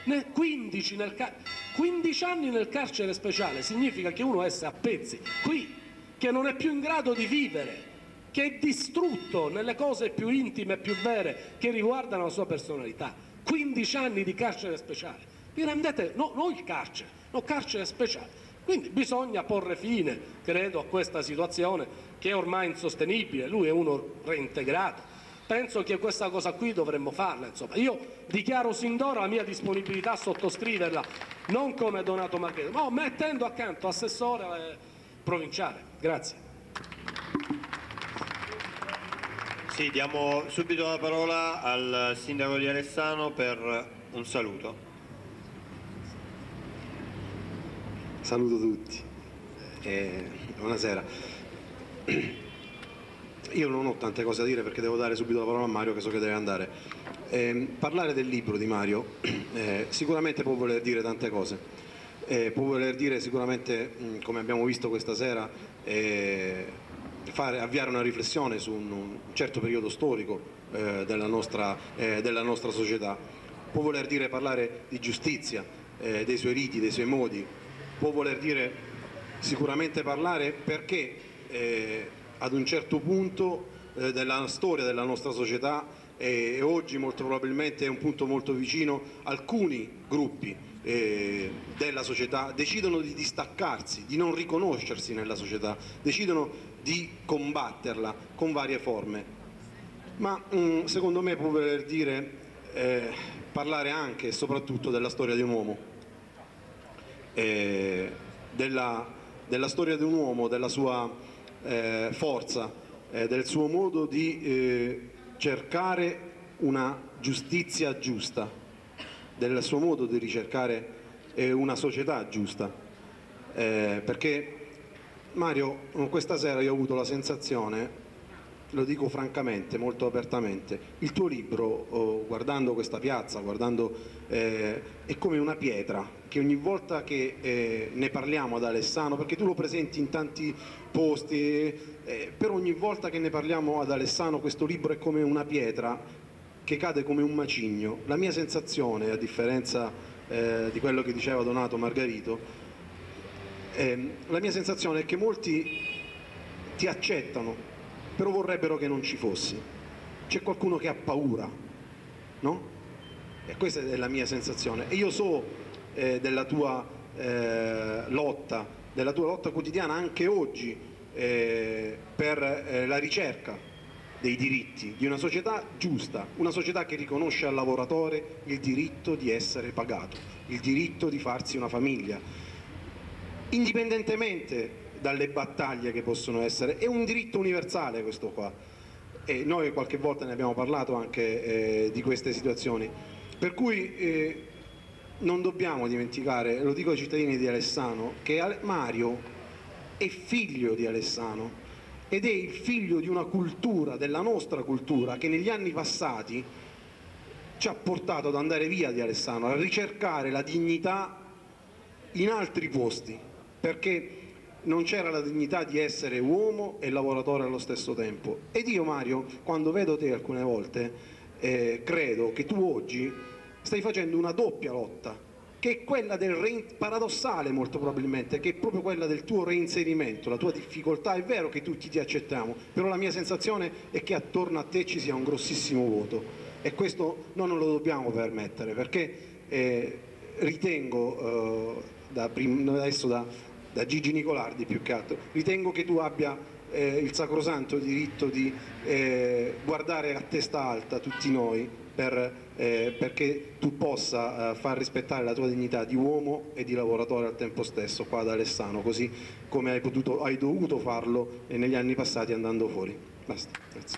15 anni nel carcere speciale, significa che uno è a pezzi qui, che non è più in grado di vivere, che è distrutto nelle cose più intime e più vere che riguardano la sua personalità. 15 anni di carcere speciale. Vi rendete? No, non il carcere, no, carcere speciale. Quindi bisogna porre fine, credo, a questa situazione che è ormai insostenibile. Lui è uno reintegrato. Penso che questa cosa qui dovremmo farla. Insomma, io dichiaro sin d'ora la mia disponibilità a sottoscriverla, non come Donato Margherita, ma mettendo accanto assessore provinciale. Grazie. Sì, diamo subito la parola al sindaco di Alessano per un saluto. Saluto tutti, buonasera. Io non ho tante cose da dire perché devo dare subito la parola a Mario, che so che deve andare. Parlare del libro di Mario sicuramente può voler dire tante cose, può voler dire sicuramente, come abbiamo visto questa sera, avviare una riflessione su un certo periodo storico della nostra società, può voler dire parlare di giustizia, dei suoi riti, dei suoi modi, può voler dire sicuramente parlare perché ad un certo punto della storia della nostra società e oggi molto probabilmente è un punto molto vicino, alcuni gruppi della società decidono di distaccarsi, di non riconoscersi nella società, decidono di combatterla con varie forme, ma secondo me può voler dire parlare anche e soprattutto della storia di un uomo. Della storia di un uomo, della sua forza, del suo modo di cercare una giustizia giusta, del suo modo di ricercare una società giusta, perché Mario, questa sera io ho avuto la sensazione lo dico francamente, molto apertamente, il tuo libro, guardando questa piazza, è come una pietra che ogni volta che ne parliamo ad Alessano, perché tu lo presenti in tanti posti, per ogni volta che ne parliamo ad Alessano questo libro è come una pietra che cade come un macigno. La mia sensazione, a differenza di quello che diceva Donato Margarito, la mia sensazione è che molti ti accettano, però vorrebbero che non ci fossi. C'è qualcuno che ha paura, no? E questa è la mia sensazione. E io so della tua lotta quotidiana anche oggi per la ricerca dei diritti di una società giusta, una società che riconosce al lavoratore il diritto di essere pagato, il diritto di farsi una famiglia, indipendentemente dalle battaglie che possono essere. È un diritto universale questo qua, e noi qualche volta ne abbiamo parlato anche di queste situazioni, per cui non dobbiamo dimenticare, lo dico ai cittadini di Alessano, che Mario è figlio di Alessano ed è il figlio di una cultura, della nostra cultura, che negli anni passati ci ha portato ad andare via di Alessano, a ricercare la dignità in altri posti, perché non c'era la dignità di essere uomo e lavoratore allo stesso tempo. Ed io, Mario, quando vedo te alcune volte, credo che tu oggi stai facendo una doppia lotta, che è quella paradossale molto probabilmente, che è proprio quella del tuo reinserimento, la tua difficoltà. È vero che tutti ti accettiamo, però la mia sensazione è che attorno a te ci sia un grossissimo vuoto, e questo noi non lo dobbiamo permettere, perché ritengo, adesso da Gigi Nicolardi più che altro, ritengo che tu abbia il sacrosanto diritto di guardare a testa alta tutti noi, perché tu possa far rispettare la tua dignità di uomo e di lavoratore al tempo stesso qua ad Alessano, così come hai dovuto farlo negli anni passati andando fuori. Basta, grazie.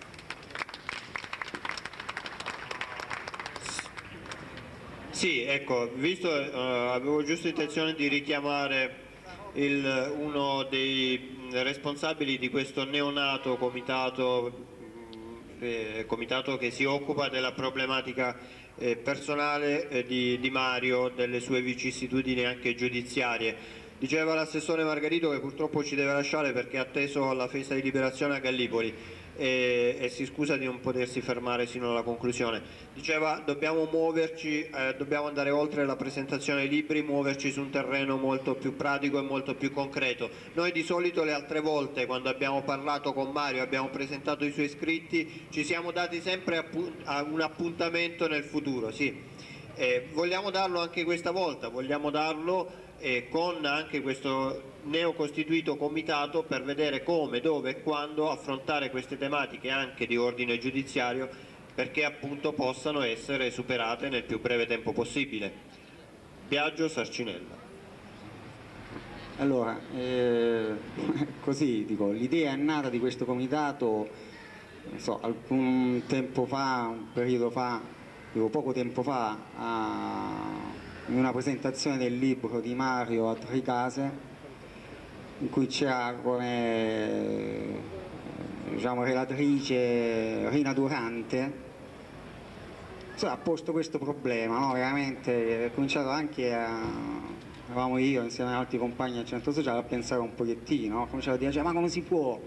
Sì, ecco, visto, avevo giusto intenzione di richiamare uno dei responsabili di questo neonato comitato che si occupa della problematica personale di Mario, delle sue vicissitudini anche giudiziarie. Diceva l'assessore Margarito che purtroppo ci deve lasciare perché è atteso alla festa di liberazione a Gallipoli e si scusa di non potersi fermare sino alla conclusione. Diceva dobbiamo muoverci, dobbiamo andare oltre la presentazione dei libri, muoverci su un terreno molto più pratico e molto più concreto. Noi di solito le altre volte quando abbiamo parlato con Mario, abbiamo presentato i suoi scritti, ci siamo dati sempre un appuntamento nel futuro, sì. Vogliamo darlo anche questa volta, vogliamo darlo con anche questo neocostituito comitato per vedere come, dove e quando affrontare queste tematiche anche di ordine giudiziario, perché appunto possano essere superate nel più breve tempo possibile. Biagio Sarcinella. Allora, così dico, l'idea è nata di questo comitato, non so, alcun tempo fa, un periodo fa, poco tempo fa, in una presentazione del libro di Mario a Tricase, in cui c'era come diciamo, relatrice Rina Durante, insomma, ha posto questo problema, no? Veramente è cominciato anche eravamo io insieme ad altri compagni del centro sociale a pensare un pochettino, ho cominciato a dire, cioè, ma come si può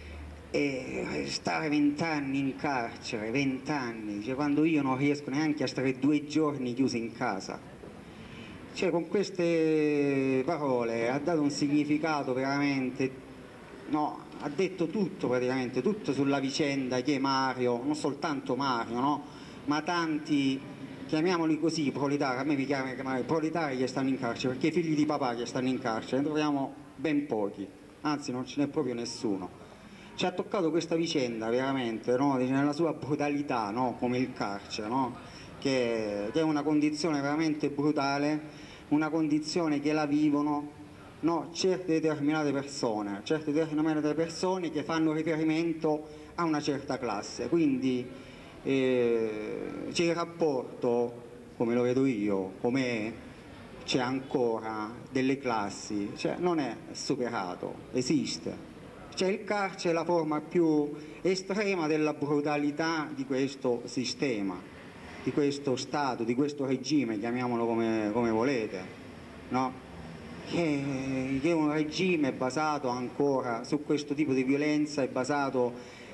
stare 20 anni in carcere, 20 anni, cioè, quando io non riesco neanche a stare 2 giorni chiuso in casa. Cioè, con queste parole ha dato un significato veramente, no, ha detto tutto praticamente, tutto sulla vicenda che è Mario, non soltanto Mario, no, ma tanti, chiamiamoli così, proletari, a me mi chiamano proletari che stanno in carcere, perché i figli di papà che stanno in carcere ne troviamo ben pochi, anzi non ce n'è proprio nessuno. Ci ha toccato questa vicenda veramente, no, nella sua brutalità, no, come il carcere, no? Che è una condizione veramente brutale, una condizione che la vivono, no, certe determinate persone che fanno riferimento a una certa classe, quindi c'è il rapporto, come lo vedo io, come c'è ancora delle classi, cioè non è superato, esiste, Cioè il carcere è la forma più estrema della brutalità di questo sistema, di questo Stato, di questo regime, chiamiamolo come volete, no? Che è un regime basato ancora su questo tipo di violenza, è basato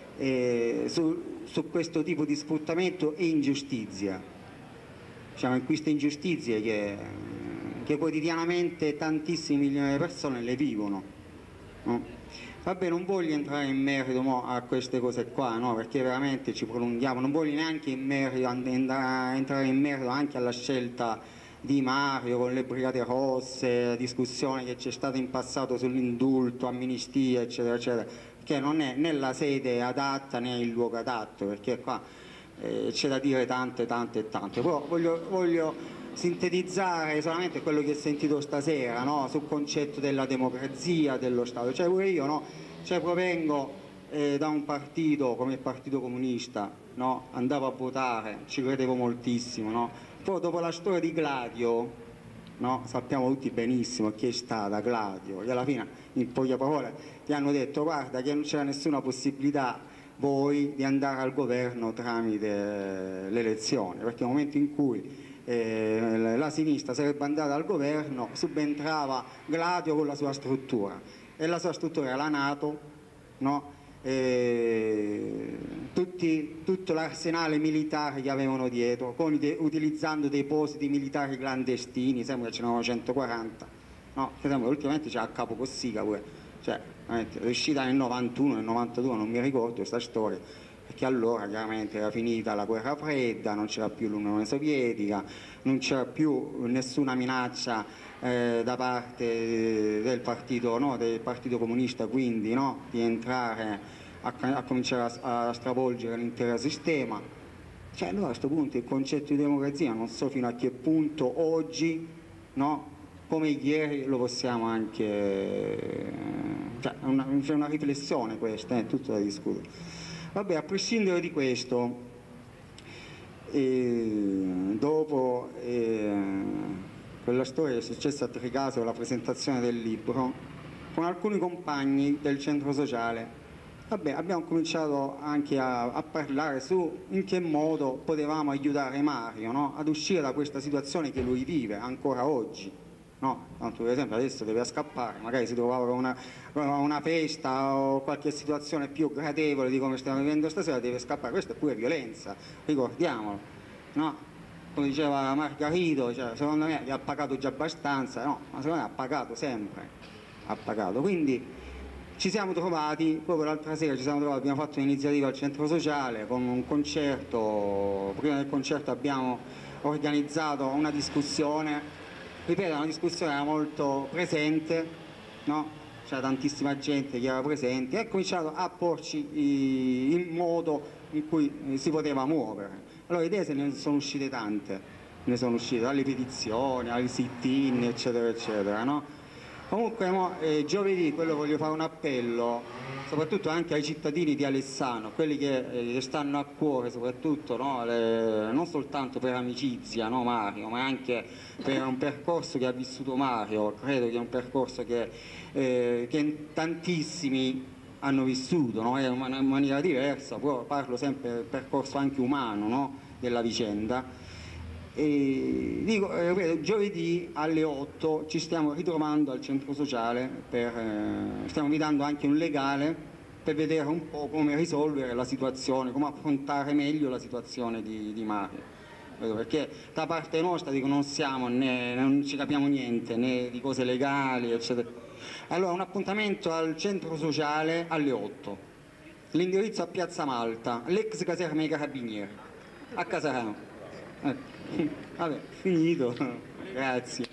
su questo tipo di sfruttamento e ingiustizia. Diciamo, in queste ingiustizie che quotidianamente tantissimi milioni di persone le vivono, no? Vabbè, non voglio entrare in merito a queste cose qua, no? Perché veramente ci prolunghiamo, non voglio neanche entrare in merito anche alla scelta di Mario con le Brigate Rosse, la discussione che c'è stata in passato sull'indulto, amnistia, eccetera, eccetera, che non è né la sede adatta né il luogo adatto, perché qua c'è da dire tante, però voglio sintetizzare solamente quello che ho sentito stasera, no? Sul concetto della democrazia, dello Stato. Cioè pure io, no? Cioè provengo da un partito come il Partito Comunista, no? Andavo a votare, ci credevo moltissimo, no? Poi dopo la storia di Gladio, no? Sappiamo tutti benissimo chi è stata Gladio, che alla fine in poche parole ti hanno detto guarda che non c'era nessuna possibilità voi di andare al governo tramite le elezioni, perché nel momento in cui la sinistra sarebbe andata al governo subentrava Gladio con la sua struttura, e la sua struttura era la NATO, no? Tutto l'arsenale militare che avevano dietro, utilizzando dei positi militari clandestini, sembra che ce n'erano 140, no? Che sembra ultimamente c'è a Capo Cossiga pure, cioè è uscita nel 91, nel 92, non mi ricordo questa storia, perché allora chiaramente era finita la guerra fredda, non c'era più l'Unione Sovietica, non c'era più nessuna minaccia da parte del partito, no, del Partito Comunista, quindi, no, di entrare a cominciare a stravolgere l'intero sistema. Cioè allora a questo punto il concetto di democrazia non so fino a che punto oggi, no, come ieri lo possiamo anche, cioè c'è una riflessione questa, è tutto da discutere. Vabbè, a prescindere di questo, dopo quella storia che è successa a Tricaso, la presentazione del libro, con alcuni compagni del centro sociale, vabbè, abbiamo cominciato anche a parlare su in che modo potevamo aiutare Mario, no? Ad uscire da questa situazione che lui vive ancora oggi. No, tanto per esempio adesso deve scappare, magari si trovava con una festa o qualche situazione più gradevole di come stiamo vivendo stasera, deve scappare, questa è pure violenza, ricordiamolo, no? Come diceva Margarito, cioè, secondo me gli ha pagato già abbastanza, no, ma secondo me ha pagato sempre, ha pagato, quindi ci siamo trovati, proprio l'altra sera abbiamo fatto un'iniziativa al centro sociale con un concerto, prima del concerto abbiamo organizzato una discussione. Ripeto, una discussione era molto presente, no? C'era tantissima gente che era presente e ha cominciato a porci il modo in cui si poteva muovere. Allora idee se ne sono uscite tante, ne sono uscite dalle petizioni, ai sit-in, eccetera, eccetera, no? Comunque giovedì quello voglio fare un appello, soprattutto anche ai cittadini di Alessano, quelli che stanno a cuore soprattutto, no? Non soltanto per amicizia, no, Mario, ma anche per un percorso che ha vissuto Mario, credo che è un percorso che tantissimi hanno vissuto, no? In maniera diversa, però parlo sempre del percorso anche umano, no? Della vicenda. E dico, giovedì alle 8 ci stiamo ritrovando al centro sociale, stiamo invitando anche un legale per vedere un po' come risolvere la situazione, come affrontare meglio la situazione di Mario, perché da parte nostra dico, non ci capiamo niente né di cose legali, eccetera. Allora un appuntamento al centro sociale alle 8, l'indirizzo a Piazza Malta, l'ex caserma dei Carabinieri a Casarano. Vabbè, finito, grazie.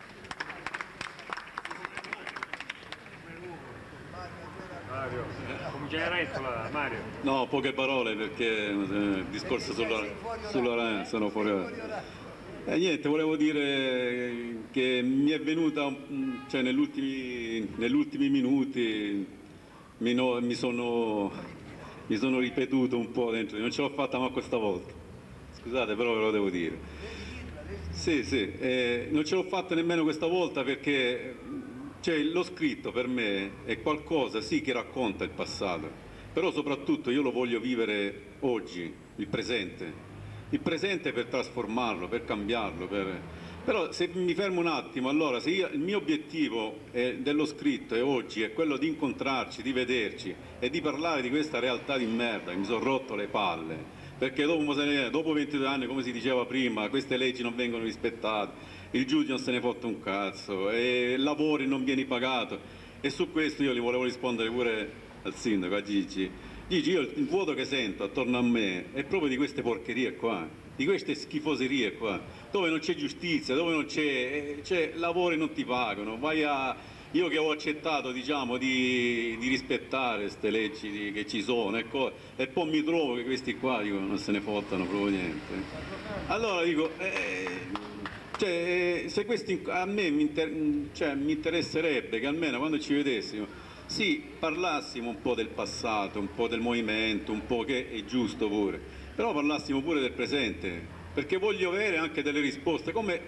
Mario, comincerai resto là, Mario. No, poche parole perché il discorso sulla sono fuori ora. Niente, volevo dire che mi è venuta, cioè negli ultimi minuti mi sono ripetuto un po' dentro, non ce l'ho fatta ma questa volta. Scusate, però ve lo devo dire. Sì, non ce l'ho fatta nemmeno questa volta perché Cioè, lo scritto per me è qualcosa, sì, che racconta il passato, però soprattutto io lo voglio vivere oggi, il presente per trasformarlo, per cambiarlo, però se mi fermo un attimo, allora se il mio obiettivo dello scritto è oggi è quello di incontrarci, di vederci e di parlare di questa realtà di merda che mi sono rotto le palle, perché dopo 22 anni, come si diceva prima, queste leggi non vengono rispettate, il giudice non se ne fotte un cazzo, e lavori non vieni pagato, e su questo io gli volevo rispondere pure al sindaco, a Gigi. Gigi, io il vuoto che sento attorno a me è proprio di queste porcherie qua, di queste schifoserie qua, dove non c'è giustizia, dove non c'è lavori non ti pagano, io che ho accettato, diciamo, di rispettare queste leggi che ci sono, ecco, e poi mi trovo che questi qua dico, non se ne fottano proprio niente. Allora dico, se questi, a me mi interesserebbe che almeno quando ci vedessimo, sì, parlassimo un po' del passato, un po' del movimento, un po' che è giusto pure, però parlassimo pure del presente, perché voglio avere anche delle risposte. Come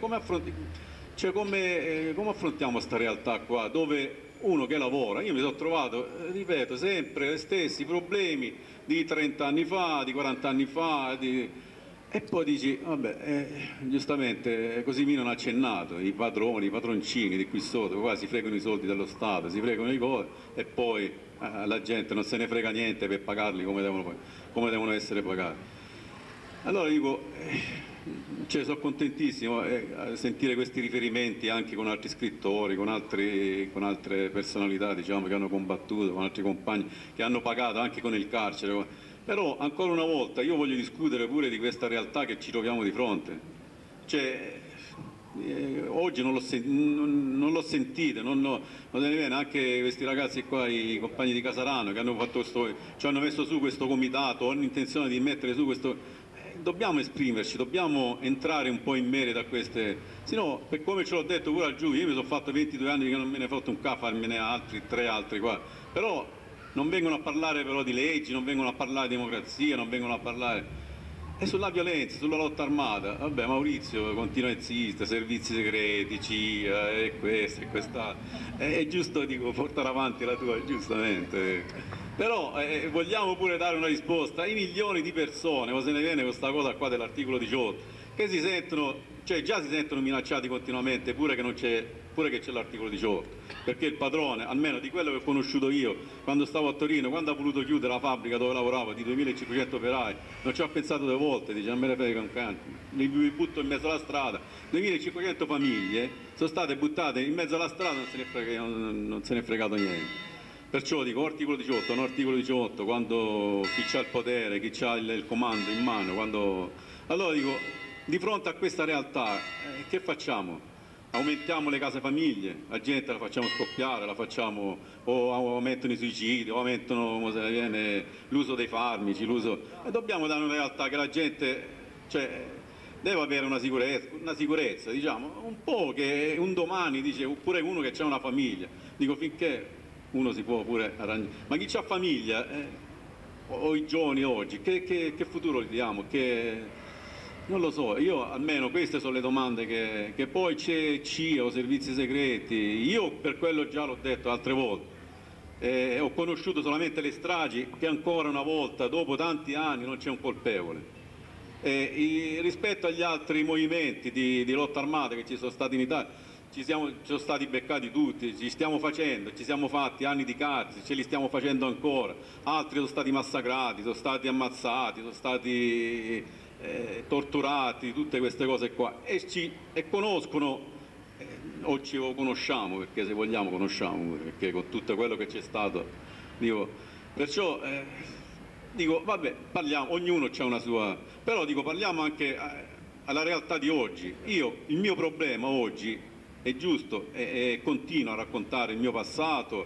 affrontiamo questa realtà qua, dove uno che lavora, io mi sono trovato, ripeto, sempre gli stessi problemi di 30 anni fa, di 40 anni fa, e poi dici, vabbè, giustamente così mi hanno accennato, i padroni, i padroncini di qui sotto, qua si fregano i soldi dello Stato, si fregano i cose e poi la gente non se ne frega niente per pagarli come devono essere pagati. Allora dico, sono contentissimo a sentire questi riferimenti anche con altri scrittori, con altre personalità, diciamo, che hanno combattuto, con altri compagni che hanno pagato anche con il carcere. Però ancora una volta io voglio discutere pure di questa realtà che ci troviamo di fronte. Oggi non l'ho sentita, non se ne viene, anche questi ragazzi qua, i compagni di Casarano che ci hanno messo su questo comitato, hanno intenzione di mettere su questo. Dobbiamo esprimerci, dobbiamo entrare un po' in merito a queste, se no, per come ce l'ho detto pure al giudice, io mi sono fatto 22 anni che non me ne ho fatto un caffè, farmene tre altri qua, però non vengono a parlare però di leggi, non vengono a parlare di democrazia, non vengono a parlare. E sulla violenza, sulla lotta armata, vabbè, Maurizio continua a insistere, servizi segreti, CIA e questo e quest'altro. È giusto, dico, portare avanti la tua, giustamente. Però vogliamo pure dare una risposta ai milioni di persone, o se ne viene questa cosa qua dell'articolo 18, che si sentono, già si sentono minacciati continuamente, pure che c'è l'articolo 18, perché il padrone, almeno di quello che ho conosciuto io, quando stavo a Torino, quando ha voluto chiudere la fabbrica dove lavoravo, di 2500 operai, non ci ho pensato 2 volte, dice, non me ne frega un canto, li butto in mezzo alla strada, 2500 famiglie sono state buttate in mezzo alla strada, non se ne è fregato niente. Perciò dico, articolo 18, non articolo 18, quando chi ha il potere, chi ha il comando in mano, allora dico, di fronte a questa realtà, che facciamo? Aumentiamo le case famiglie, la gente la facciamo scoppiare, o aumentano i suicidi, o aumentano l'uso dei farmaci, e dobbiamo dare una realtà che la gente deve avere una sicurezza, diciamo, un po' che un domani, dice, oppure uno che ha una famiglia, dico, finché uno si può pure arrangiare, ma chi ha famiglia, o i giovani oggi, che futuro gli diamo? Non lo so, io almeno queste sono le domande che poi c'è CIA o servizi segreti, io per quello già l'ho detto altre volte, ho conosciuto solamente le stragi che ancora una volta, dopo tanti anni, non c'è un colpevole. Rispetto agli altri movimenti di lotta armata che ci sono stati in Italia, ci sono stati beccati tutti, ci stiamo fatti anni di carcere, ce li stiamo facendo ancora, altri sono stati massacrati, sono stati ammazzati, sono stati torturati, tutte queste cose qua, e conoscono, o ci conosciamo, perché se vogliamo conosciamo, perché con tutto quello che c'è stato, dico, perciò dico, vabbè, parliamo, ognuno ha una sua, però dico, parliamo anche alla realtà di oggi. Il mio problema oggi è giusto, e continuo a raccontare il mio passato,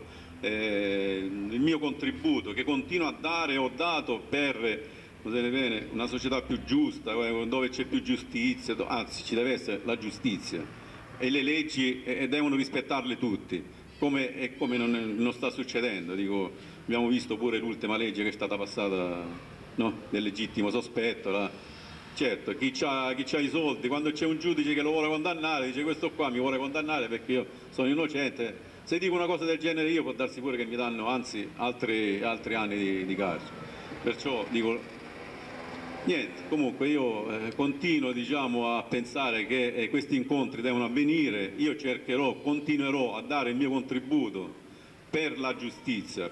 il mio contributo che continuo a dare, ho dato per una società più giusta, dove c'è più giustizia, anzi ci deve essere la giustizia, e le leggi devono rispettarle tutti, come non sta succedendo. Dico, abbiamo visto pure l'ultima legge che è stata passata, no? Del legittimo sospetto. Certo, chi ha i soldi, quando c'è un giudice che lo vuole condannare, dice, questo qua mi vuole condannare perché io sono innocente, Se dico una cosa del genere io può darsi pure che mi danno anzi altri anni di carcere. Perciò dico niente, comunque io continuo diciamo, a pensare che questi incontri devono avvenire, io continuerò a dare il mio contributo per la giustizia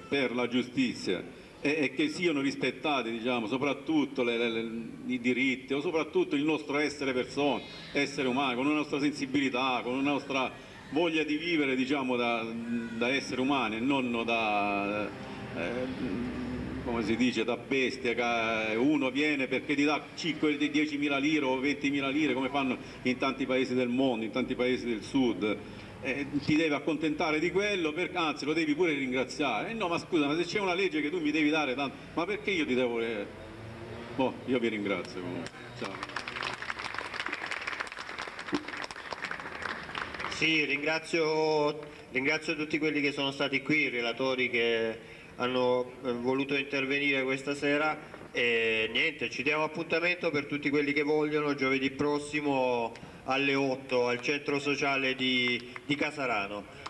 e che siano rispettati diciamo, soprattutto i diritti o soprattutto il nostro essere persone, essere umani, con una nostra sensibilità, con una nostra voglia di vivere diciamo, da esseri umani e non da, come si dice, da bestia, che uno viene perché ti dà 10.000 lire o 20.000 lire come fanno in tanti paesi del mondo, in tanti paesi del sud. Ti devi accontentare di quello, anzi lo devi pure ringraziare. No, ma scusa, ma se c'è una legge che tu mi devi dare tanto, ma perché io ti devo... Boh, io vi ringrazio comunque. Ciao. Sì, ringrazio tutti quelli che sono stati qui, i relatori che hanno voluto intervenire questa sera e niente, ci diamo appuntamento per tutti quelli che vogliono giovedì prossimo alle 8 al centro sociale di Casarano.